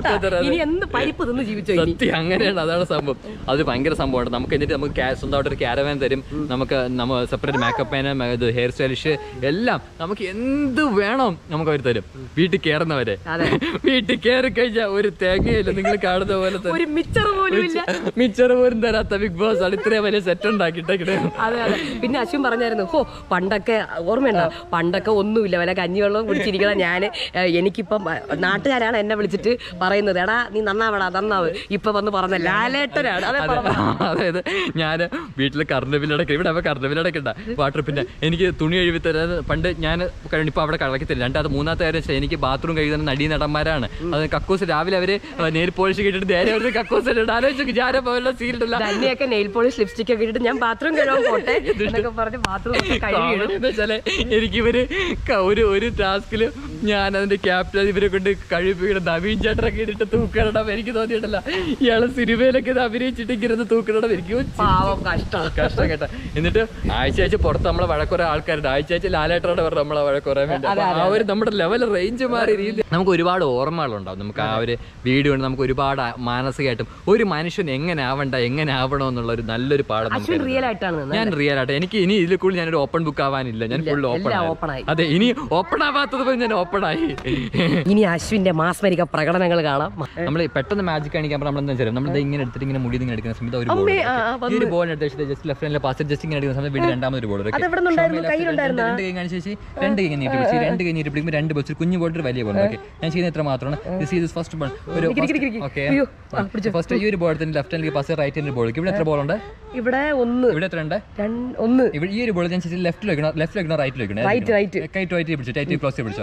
സത്യം അങ്ങനെയാണ്. അതാണ് സംഭവം. അത് ഭയങ്കര സംഭവമാണ്. നമുക്ക് എന്നിട്ട് നമുക്ക് സ്വന്തമായിട്ടൊരു ക്യാരവാൻ തരും. നമുക്ക് separate makeup man, hair stylish എല്ലാം നമുക്ക് എന്ത് വേണം നമുക്ക് അവർ തരും. വീട്ടിൽ കയറുന്നവരെ വീട്ടിൽ കയറി കഴിഞ്ഞാൽ ഒരു തേങ്ങയില്ല. നിങ്ങൾ കാണുന്ന പോലെ മിച്ചർ പോലും തരാത്ത ബിഗ് ബോസ് ആണ് ഇത്രയും വലിയ സെറ്റ് ഉണ്ടാക്കിയിട്ടേ. പിന്നെ അശ്വിൻ പറഞ്ഞായിരുന്നു, പണ്ടൊക്കെ ഓർമ്മയുണ്ടോ, പണ്ടൊക്കെ ഒന്നുമില്ല, വല്ല കഞ്ഞിവെള്ളവും കുടിച്ചിരിക്കണം. എനിക്കിപ്പം നാട്ടുകാരാണ് എന്നെ വിളിച്ചിട്ട് പറയുന്നത്, എടാ നീ നന്നാവ്. ഇപ്പൊ വന്ന് പറഞ്ഞ ലാലേട്ടനാണ്. അതായത് ഞാൻ വീട്ടിൽ കറണ്ട് ബില്ലടക്കം, ഇവിടെ കറണ്ട് ബില്ലടക്കണ്ട വാട്ടർ. പിന്നെ എനിക്ക് തുണി കഴുകി തരാൻ പണ്ട് ഞാൻ ഇപ്പൊ അവിടെ കളക്കി തരും. 2-3 കാര്യം വെച്ചാൽ എനിക്ക് ബാത്റൂം കഴുകുന്ന നടന്മാരാണ്. അത് കക്കൂസ് രാവിലെ അവര് നെയിൽ പോളിഷ് കിട്ടിട്ട് നേരെ അവര് കക്കൂസ് ആലോചിച്ചു ജാര പോലുള്ള സീരിയല്ല. തന്നെയൊക്കെ നെയിൽ പോളിഷ് ലിപ്സ്റ്റിക് ഒക്കെ ഇട്ടിട്ട് ഞാൻ ബാത്റൂം കഴുകാൻ പോട്ടെ എന്നൊക്കെ പറഞ്ഞ് ബാത്റൂം വെച്ചാല് എനിക്കിവര് ഒരു ടാസ്കില് ഞാൻ അതിന്റെ ക്യാപ്റ്റൻ ഇവരെ കൊണ്ട് കഴിപ്പിക്കണം. നവീൻ ചേട്ടനൊക്കെ ഇട്ടിട്ട് തൂക്കിടണം. എനിക്ക് തോന്നിയിട്ടില്ല ഇയാള് സിനിമയിലൊക്കെ അഭിനയിച്ചിട്ട് ഇങ്ങനെ തൂക്കിടണം. എനിക്ക് കഷ്ടം കേട്ടോ. എന്നിട്ട് ആഴ്ച പുറത്ത് നമ്മളെ വഴക്കുറ ആൾക്കാരുണ്ട്. ആഴ്ച ലാലേട്ടനോട് പറഞ്ഞ നമ്മളെ വഴക്കുറയാൻ വേണ്ടി. ആ ഒരു നമ്മുടെ ലെവൽ റേഞ്ച് മാറി രീതി നമുക്ക് ഒരുപാട് ഓർമ്മകളുണ്ടാവും. നമുക്ക് ആ ഒരു വീഡിയോ കൊണ്ട് നമുക്ക് ഒരുപാട് മാനസികമായിട്ടും ഒരു മനുഷ്യൻ എങ്ങനെ ആവണ്ട, എങ്ങനെ ആവണോ എന്നുള്ള ഒരു നല്ലൊരു പാഠം ഞാൻ റിയൽ ആയിട്ട്. എനിക്ക് ഇനി ഇതിൽ കൂടുതൽ ഞാനൊരു ഓപ്പൺ ബുക്ക് ആവാനില്ല. ഞാൻ ഫുൾ ഓപ്പൺ. അതെ, ഇനി ഓപ്പൺ ആവാത്തത് ഞാൻ ഓപ്പൺ ആയി. ഇനി അശ്വിന്റെ മാസ്മരിക പ്രകടനങ്ങൾ കാണാം. നമ്മൾ പെട്ടെന്ന് മാജിക് കാണിക്കാൻ നമ്മൾ എന്താ വെച്ചാൽ നമ്മൾ ഇങ്ങനെ എടുത്തിട്ട് ഇങ്ങനെ മുടി ഇങ്ങനെ എടുക്കുന്ന സമയത്ത് ഒരു ബോൾ എടുത്ത് ജസ്റ്റ് ലെഫ്റ്റ് ഹാൻഡിലെ പാസ് ജസ്റ്റ് ഇങ്ങനെ എടുക്കുന്ന സമയത്ത് വീണ്ടും രണ്ടാമതൊരു ബോൾ രണ്ട് കൈ കാണിച്ച് ശേഷി രണ്ട് കൈ നീട്ടി പിടിച്ച് രണ്ട് കൈ നീട്ടി പിടിക്കുമ്പോൾ രണ്ട് ബോൾ കുഞ്ഞു ബോൾ ഒരു വലിയ ബോൾ. ഓക്കെ, ഞാൻ ചെയ്യുന്ന എത്ര മാത്രമാണ് ഫസ്റ്റ് ബോൾ ഒരു ഫസ്റ്റ് ഈ ഒരു ബോൾ ലെഫ്റ്റ് ഹാൻഡിലേക്ക് പാസ് റൈറ്റ് ഹാൻഡിൽ ബോൾ. ഇവിടെ എത്ര ബോൾ ഉണ്ട്? ഇവിടെ ഒന്ന്. ഇവിടെ എത്ര ഉണ്ട്? ഒന്ന്. ഇവിടെ ഈ ഒരു ബോൾ ഞാൻ ലെഫ്റ്റ് വെക്കണം റൈറ്റ് വെക്കണം. കൈ പിടിച്ചു ടൈറ്റ് ക്ലോസ് പിടിച്ചോ.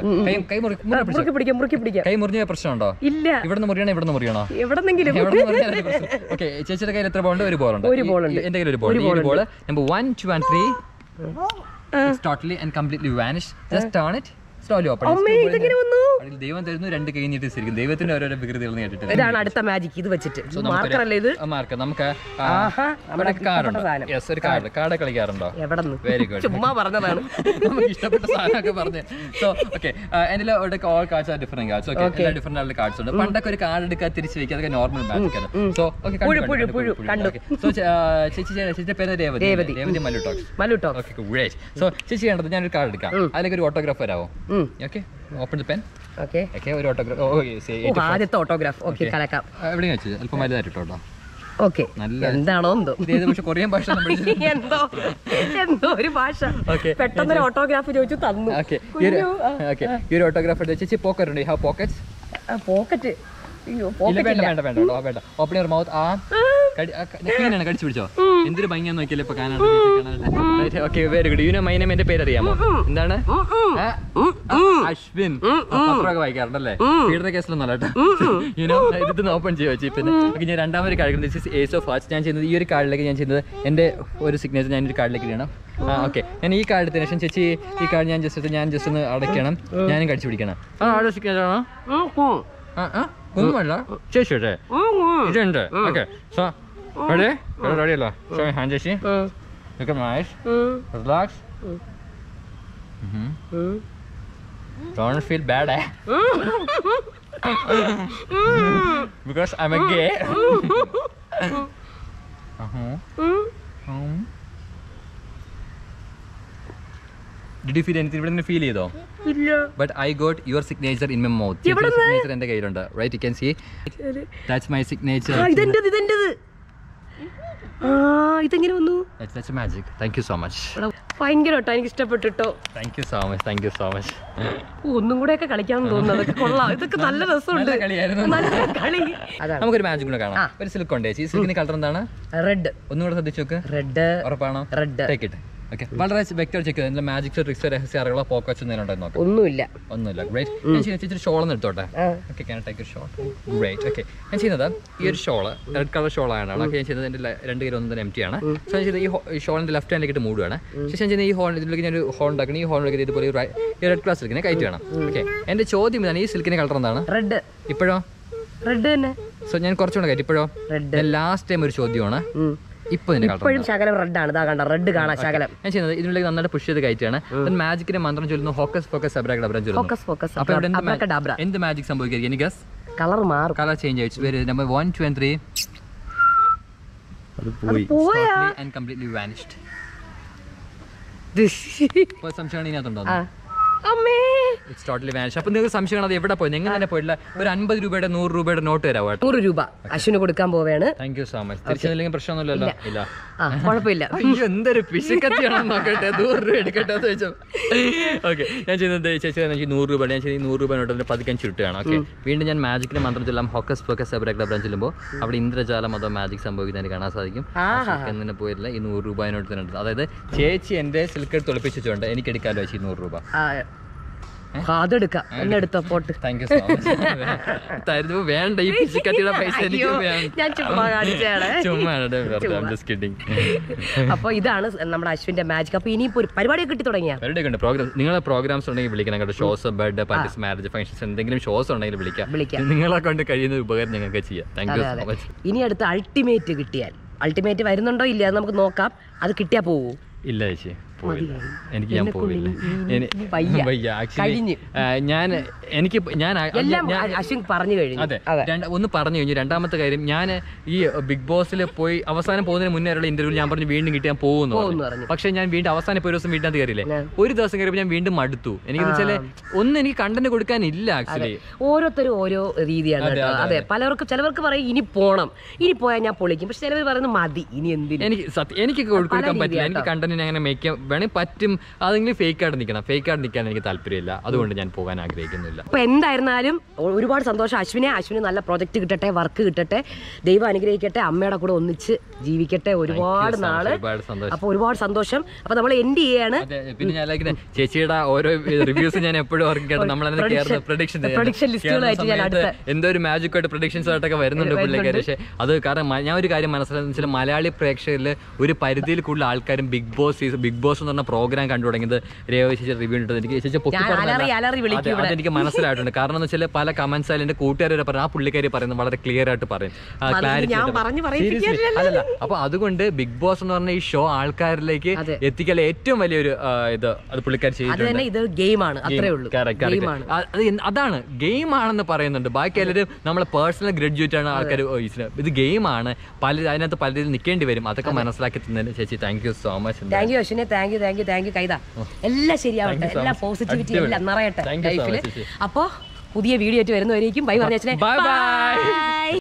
കൈ മുറിഞ്ഞ പ്രശ്നമുണ്ടോ? ഇല്ല. ഇവിടെ മുറിയണോ ഇവിടെ മുറിയണോ? ഓക്കെ, ചേച്ചിയുടെ കയ്യിൽ എത്ര ബോൾ ഉണ്ട്? ഒരു ബോൾ ഉണ്ട്. എന്റെ കയ്യിൽ ഒരു ബോൾ. ഈ ball number 1, 2 and 3 it's totally and completely vanished. Just turn it slowly open. ദൈവം തരുന്നു രണ്ട് കൈ നീട്ടി ശരിക്കും ദൈവത്തിന്റെ ഓരോരോ വികൃതികൾ കേട്ടിട്ട്. ഇതാണ് അടുത്ത മാജിക്. ഇത് വെച്ചിട്ട് മാർക്കറല്ലേ ഇത്? മാർക്ക്. നമുക്ക് കാർഡ് കളിക്കാറുണ്ടോ? Very good. ചുമ്മാ പറഞ്ഞതാണ്, നമുക്ക് ഇഷ്ടപ്പെട്ട സാധനമൊക്കെ പറഞ്ഞു. സോ ഓക്കെ, എന്റെ all cards are different cards. Okay, എല്ലാ ഡിഫറെന്റ് ആയിട്ടുള്ള കാർഡ്സ് ഉണ്ട്. പണ്ടൊക്കെ ഒരു കാർഡ് എടുക്കുക തിരിച്ചു വെക്കുക, അതൊക്കെ നോർമൽ മാജിക് ആണ്. സോ ഓക്കെ, സോ ചേച്ചിയുടെ പേര് Revathi Mallu Talks. Okay, great. So ചേച്ചി വേണ്ടത് ഞാനൊരു കാർഡ് എടുക്കാം, അതിലേക്ക് ഒരു ഓട്ടോഗ്രാഫ് വരാമോ? Okay, open the pen. ഒരു ഓട്ടോഗ്രാഫ്. ആദ്യത്തെ ഓട്ടോഗ്രാഫ്. ഓക്കെ, കലക്കാം. എവിടെയാ വെച്ചത്? അല്പം വലുതായിട്ടോ. ഓക്കെ, എന്താണോ എന്തോ കൊറിയൻ ഭാഷ എന്തോ ഒരു ഭാഷ. പെട്ടെന്ന് ഒരു ഓട്ടോഗ്രാഫ് ചോദിച്ചു തന്നു. ഈ ഒരു ഓട്ടോഗ്രാഫ് ചേച്ചി പോക്കറ്റ് ഉണ്ട്. Have pockets? പോക്കറ്റ് വേണ്ട. Open your mouth. ഇങ്ങനെയാണ് കടിച്ചു പിടിച്ചോ. എന്തൊരു ഭംഗിയാന്ന് നോക്കിയല്ലേ ഇപ്പൊ കാണാൻ. Okay, very good. You know my name. എന്റെ പേര് അറിയാമോ? എന്താണ്? അശ്വിൻ. പത്രമൊക്കെ വായിക്കാറുണ്ടല്ലേ? പീഡന കേസിലൊന്നല്ല കേട്ടോ. യുനോ ഇത് ഓപ്പൺ ചെയ്യുക വെച്ച്. പിന്നെ ഞാൻ രണ്ടാമതൊരു കാർഡ് ഏസ് ഓഫ് ഹാർട്സ്. ഞാൻ ചെയ്യുന്നത് ഈ ഒരു കാർഡിലേക്ക് ഞാൻ ചെയ്യുന്നത് എന്റെ ഒരു സിഗ്നേച്ചർ ഞാൻ ഒരു കാർഡിലേക്ക് ഇടണം. ഓക്കെ, ഞാൻ ഈ കാർഡ് എടുത്തതിന് ശേഷം ചേച്ചി ഈ കാർഡ് ഞാൻ ജസ്റ്റ് ഒന്ന് അടയ്ക്കണം. ഞാനും കടിച്ചു പിടിക്കണം. ആണോ സിഗ്നേച്ചർ ആണോ? ഒന്നും വേണ്ട ചേച്ചി ഇതുണ്ട്. ഓക്കെ, സോ ready അല്ലോ? Show your hand, ചേച്ചി. Look at my eyes. Relax. Don't feel bad, because I'm a gay. Did you feel anything? ഇവിടെ ഫീൽ ചെയ്തോ? ഇല്ല. But I got your signature in my mouth. Your signature എന്റെ കയ്യിലുണ്ട്. Right, you can see. That's my signature. ഇതെന്റേത്. ഇതെങ്ങനെ വന്നു? That's magic. Thank you so much. ഭയങ്കരട്ടോ, എനിക്ക് ഇഷ്ടപ്പെട്ടിട്ടോ. Thank you so much. ഒന്നും കൂടെ ഒക്കെ കളിക്കാമെന്ന് തോന്നുന്നു. അതൊക്കെ കൊള്ളാം. ഇതൊക്കെ നല്ല രസമുണ്ട്. നല്ല കളി. നമുക്കൊരു മാജിക് കൂടെ കാണാം. ഒരു സിൽക്ക് ഉണ്ട്. ഈ സിൽക്കിന്റെ കളർ എന്താണ്? റെഡ്. ഒന്നുകൂടെ ശ്രദ്ധിച്ചു നോക്ക്. റെഡ്. ഉറപ്പാണോ? റെഡ്. Take it. ഓക്കെ, വളരെ വ്യക്തമായി ചെക്ക് ചെയ്ത് മാജിക് ട്രിക്സ് രഹസ്യ അറിവുകളോ പോക്കറ്റ്സ് എന്തെങ്കിലും നോക്കാം. ഒന്നുമില്ല. ഗ്രേറ്റ്. ഞാൻ ചെയ്യുന്ന ഷോളെന്ന് എടുത്തോട്ടെ. Okay, can take shawl. Great. Okay, ഞാൻ ചെയ്യുന്നത് ഈ ഒരു ഷോള് റെഡ് കളർ ഷോളാണ്. ഓക്കെ, ഞാൻ ചെയ്യുന്നത് എൻ്റെ രണ്ട് കയ്യിൽ ഒന്നും എംറ്റി ആണ്. സോ ഞാൻ ചെയ്യുന്നത് ഈ ഷോളിൻ്റെ ലെഫ്റ്റ് ഹാൻഡിലേക്ക് മൂടുകയാണ്. ശേഷം ഞാൻ ചെയ്യുന്ന ഈ ഹോൾ ഇതിലേക്ക് ഞാൻ ഒരു ഹോൾ ഉണ്ടാക്കണം. ഈ ഹോളിലേക്ക് ഇതുപോലെ റെഡ് കളർ സിൽക്കിനെ കയറ്റി വേണം. ഓക്കെ, എൻ്റെ ചോദ്യം ഇതാണ്, ഈ സിൽക്കിന്റെ കളർ എന്താണ്? റെഡ്. ഇപ്പോഴോ? റെഡ് തന്നെ. സോ ഞാൻ കുറച്ചുകൂടെ കയറ്റി. ഇപ്പോഴോ? റെഡ്. ലാസ്റ്റ് ടൈം ഒരു ചോദ്യമാണ്. ഇപ്പോഴും ശകലം റെഡ് ആണ്. റെഡ് കാണാം ശകലം. ഞാൻ ചെയ്യുന്നത് ഇതിനുള്ളിൽ നന്നായിട്ട് പുഷ് ചെയ്ത് കയറ്റിയാണ്. മാജിക്കിന്റെ മന്ത്രം ചൊല്ലുന്നു. ഹോക്കസ് പോക്കസ് അബ്രാക്കഡാബ്ര ചൊല്ലുന്നു. എന്ത് മാജിക് സംഭവിക്കും? എനിക്ക് കളർ മാറും. കളർ ചേഞ്ച് ആയിട്ട് നമ്പർ 1, 2 and 3 അത് പോയി. And completely vanished. സംശയമാണ് ഇതിനകത്തുണ്ടോ? It's totally vanished. അപ്പൊ നിങ്ങൾക്ക് സംശയം അത് എവിടെ പോയി? എങ്ങനെ തന്നെ പോയില്ല. ഒരു 50 രൂപയുടെ 100 രൂപയുടെ നോട്ട് തരാം. 100 രൂപ അശ്വിന് കൊടുക്കാൻ പോവുകയാണ്. Thank you so much. തിരിച്ചെന്തെങ്കിലും പ്രശ്നമൊന്നുമില്ലല്ലോ? ഇല്ല, കുഴപ്പമില്ല. എന്തൊരു പിശുക്കത്തിയാണെന്ന് നോക്കട്ടെ. 100 രൂപ എടുക്കട്ടെ എന്ന് വെച്ചോ. ഓക്കെ, ഞാൻ ചെയ്യുന്നത് ചേച്ചി 100 രൂപ. ഞാൻ ചെയ്യുന്നത് 100 രൂപ നോട്ട് 15 ചുരുട്ടുകയാണ്. ഓക്കെ, വീണ്ടും ഞാൻ മാജിക്കിന്റെ മന്ത്രം ചൊല്ലാം. ഹോക്കസ് പോക്കസ് അബ്രാക്കഡാബ്ര ചൊല്ലുമ്പോൾ അവിടെ ഇന്ദ്രജാലം അതോ മാജിക് സംഭവിക്കുന്നതിന് കാണാൻ സാധിക്കും. എന്നിനെ പോയില്ല. ഈ 100 രൂപ നോട്ട് തന്നെ. അതായത് ചേച്ചി എന്റെ സിൽക്ക് എടുത്ത് ഒളിപ്പിച്ചിട്ടുണ്ട്. എനിക്ക് എടുക്കാമല്ലോ ചേച്ചി 100 രൂപ. അതെടുക്കാം. എന്നെടുത്തോ പോട്ട്. Thank you so much. തരുന്നു വേണ്ട. ഈ പിശുക്കത്തിയുടെ പൈസ എനിക്ക് ഞാൻ ചുമ്മാ കാണിച്ചാണ്. അപ്പൊ ഇതാണ് നമ്മുടെ അശ്വിന്റെ മാജിക്. അപ്പൊ ഇനി പരിപാടിയൊക്കെ കിട്ടി തുടങ്ങിയ നിങ്ങളെ പ്രോഗ്രാംസ് ഉണ്ടെങ്കിൽ വിളിക്കണം കേട്ടോ. Shows, birthday parties, marriage functions, എന്തെങ്കിലും ഷോസ് ഉണ്ടെങ്കിൽ വിളിക്കാം. നിങ്ങളെ കൊണ്ട് കഴിയുന്ന ഉപകാരം ഞങ്ങൾക്ക് ചെയ്യാം. Thank you so much. ഇനി അടുത്ത അൾട്ടിമേറ്റ് കിട്ടിയാൽ, അൾട്ടിമേറ്റ് വരുന്നുണ്ടോ ഇല്ല അത് നമുക്ക് നോക്കാം. അത് കിട്ടിയാ പോവൂ? ഇല്ല ചേച്ചി, പോയില്ല, ഞാൻ പോയില്ല. ആക്ച്വലി ഞാൻ പറഞ്ഞു കഴിഞ്ഞു. അതെ, ഒന്ന് പറഞ്ഞു കഴിഞ്ഞു. രണ്ടാമത്തെ കാര്യം, ഞാൻ ഈ ബിഗ് ബോസിൽ പോയി അവസാനം പോകുന്നതിന് മുന്നേ ഉള്ള ഇന്റർവ്യൂ ഞാൻ പറഞ്ഞു വീണ്ടും കിട്ടി ഞാൻ പോകുന്നു പറഞ്ഞു. പക്ഷെ ഞാൻ വീണ്ടും അവസാനം ഇപ്പോൾ ഒരു ദിവസം വീട്ടിനകത്ത് കയറിയില്ലേ, ഒരു ദിവസം കയറിയപ്പോൾ ഞാൻ വീണ്ടും മടുത്തു. എനിക്ക് ഒന്നും എനിക്ക് കണ്ടന്റ് കൊടുക്കാനില്ല. ആക്ച്വലി ഓരോരുത്തരും ഓരോ രീതിയാണ്. അതെ, ചിലവർക്ക് പറയും ഇനി പോണം, ഇനി പോയാൽ ഞാൻ പൊളിക്കും. പക്ഷെ ചിലവർ പറയുന്നത് മതി, ഇനി എന്തിനും. എനിക്ക് കൊടുക്കാൻ പറ്റില്ല. എനിക്ക് കണ്ടന്റിന് അങ്ങനെ മേക്ക് വേണമെങ്കിൽ പറ്റും. അതെങ്കിലും ഫേക്ക് ആയിട്ട് നിൽക്കാൻ എനിക്ക് താല്പര്യമില്ല. അതുകൊണ്ട് ഞാൻ പോകാൻ ആഗ്രഹിക്കുന്നില്ല. അപ്പൊ എന്തായിരുന്നാലും ഒരുപാട് സന്തോഷം. അശ്വിന് നല്ല പ്രൊജക്ട് കിട്ടട്ടെ, വർക്ക് കിട്ടട്ടെ, ദൈവം അനുഗ്രഹിക്കട്ടെ, അമ്മയുടെ കൂടെ ഒന്നിച്ച് ജീവിക്കട്ടെ ഒരുപാട് നാള്. അപ്പൊ ഒരുപാട് സന്തോഷം. അപ്പൊ നമ്മൾ എൻഡ് ചെയ്യാണ്. പിന്നെ ഞാൻ ചേച്ചിയുടെ ഓരോ റിവ്യൂസ് ഞാൻ എപ്പോഴും ഓർമ്മിക്കണം. നമ്മളതിന് പ്രൊഡിക്ഷൻ ലിസ്റ്റുകളായിട്ട് ഞാൻ എന്തോ ഒരു മാജിക് ആയിട്ട് പ്രൊഡിക്ഷൻസ് ആയിട്ടൊക്കെ വരുന്നുണ്ട് പുള്ളിക്കാർ. പക്ഷേ അത് കാരണം ഞാൻ ഒരു കാര്യം മനസ്സിലായെന്ന് വെച്ചാൽ മലയാളി പ്രേക്ഷകരിൽ ഒരു പരിധിയിൽ കൂടുതൽ ആൾക്കാരും ബിഗ് ബോസ് എന്ന് പറഞ്ഞ പ്രോഗ്രാം കണ്ടു തുടങ്ങിയത് രേവതി ചേച്ചി റിവ്യൂ ഇട്ടത് എനിക്ക് മനസ്സിലായിട്ടുണ്ട്. കാരണം എന്ന് വെച്ചാൽ പല കമന്റ്സ് ആയാലും എന്റെ കൂട്ടുകാരെ പറഞ്ഞു, ആ പുള്ളിക്കാരി പറയുന്നത് വളരെ ക്ലിയർ ആയിട്ട് പറയും, ക്ലാരിറ്റി. അതല്ല, അപ്പൊ അതുകൊണ്ട് ബിഗ് ബോസ് എന്ന് പറഞ്ഞ ഈ ഷോ ആൾക്കാരിലേക്ക് എത്തിക്കാൻ ഏറ്റവും വലിയൊരു അത് പുള്ളിക്കാരി ചെയ്തിട്ടുണ്ട്. അതാണ് ഗെയിം ആണെന്ന് പറയുന്നുണ്ട്. ബാക്കി എല്ലാവരും നമ്മളെ പേഴ്സണൽ ഗ്രാജുവേറ്റ് ആണ് ആൾക്കാർ. ഇത് ഗെയിമാണ്, അതിനകത്ത് പലരും നിൽക്കേണ്ടി വരും. അതൊക്കെ മനസ്സിലാക്കി തന്നതിന് ചേച്ചി thank you so much. Thank you അശ്വിനെ, താങ്ക് യു കൈത. എല്ലാം ശരിയാവട്ടെ, എല്ലാം പോസിറ്റിവിറ്റി എല്ലാം നിറയട്ടെ ലൈഫില്. അപ്പോ പുതിയ വീഡിയോ ആയിട്ട് വരുന്നവരേക്കും ബൈ പറഞ്ഞേ. ബൈ.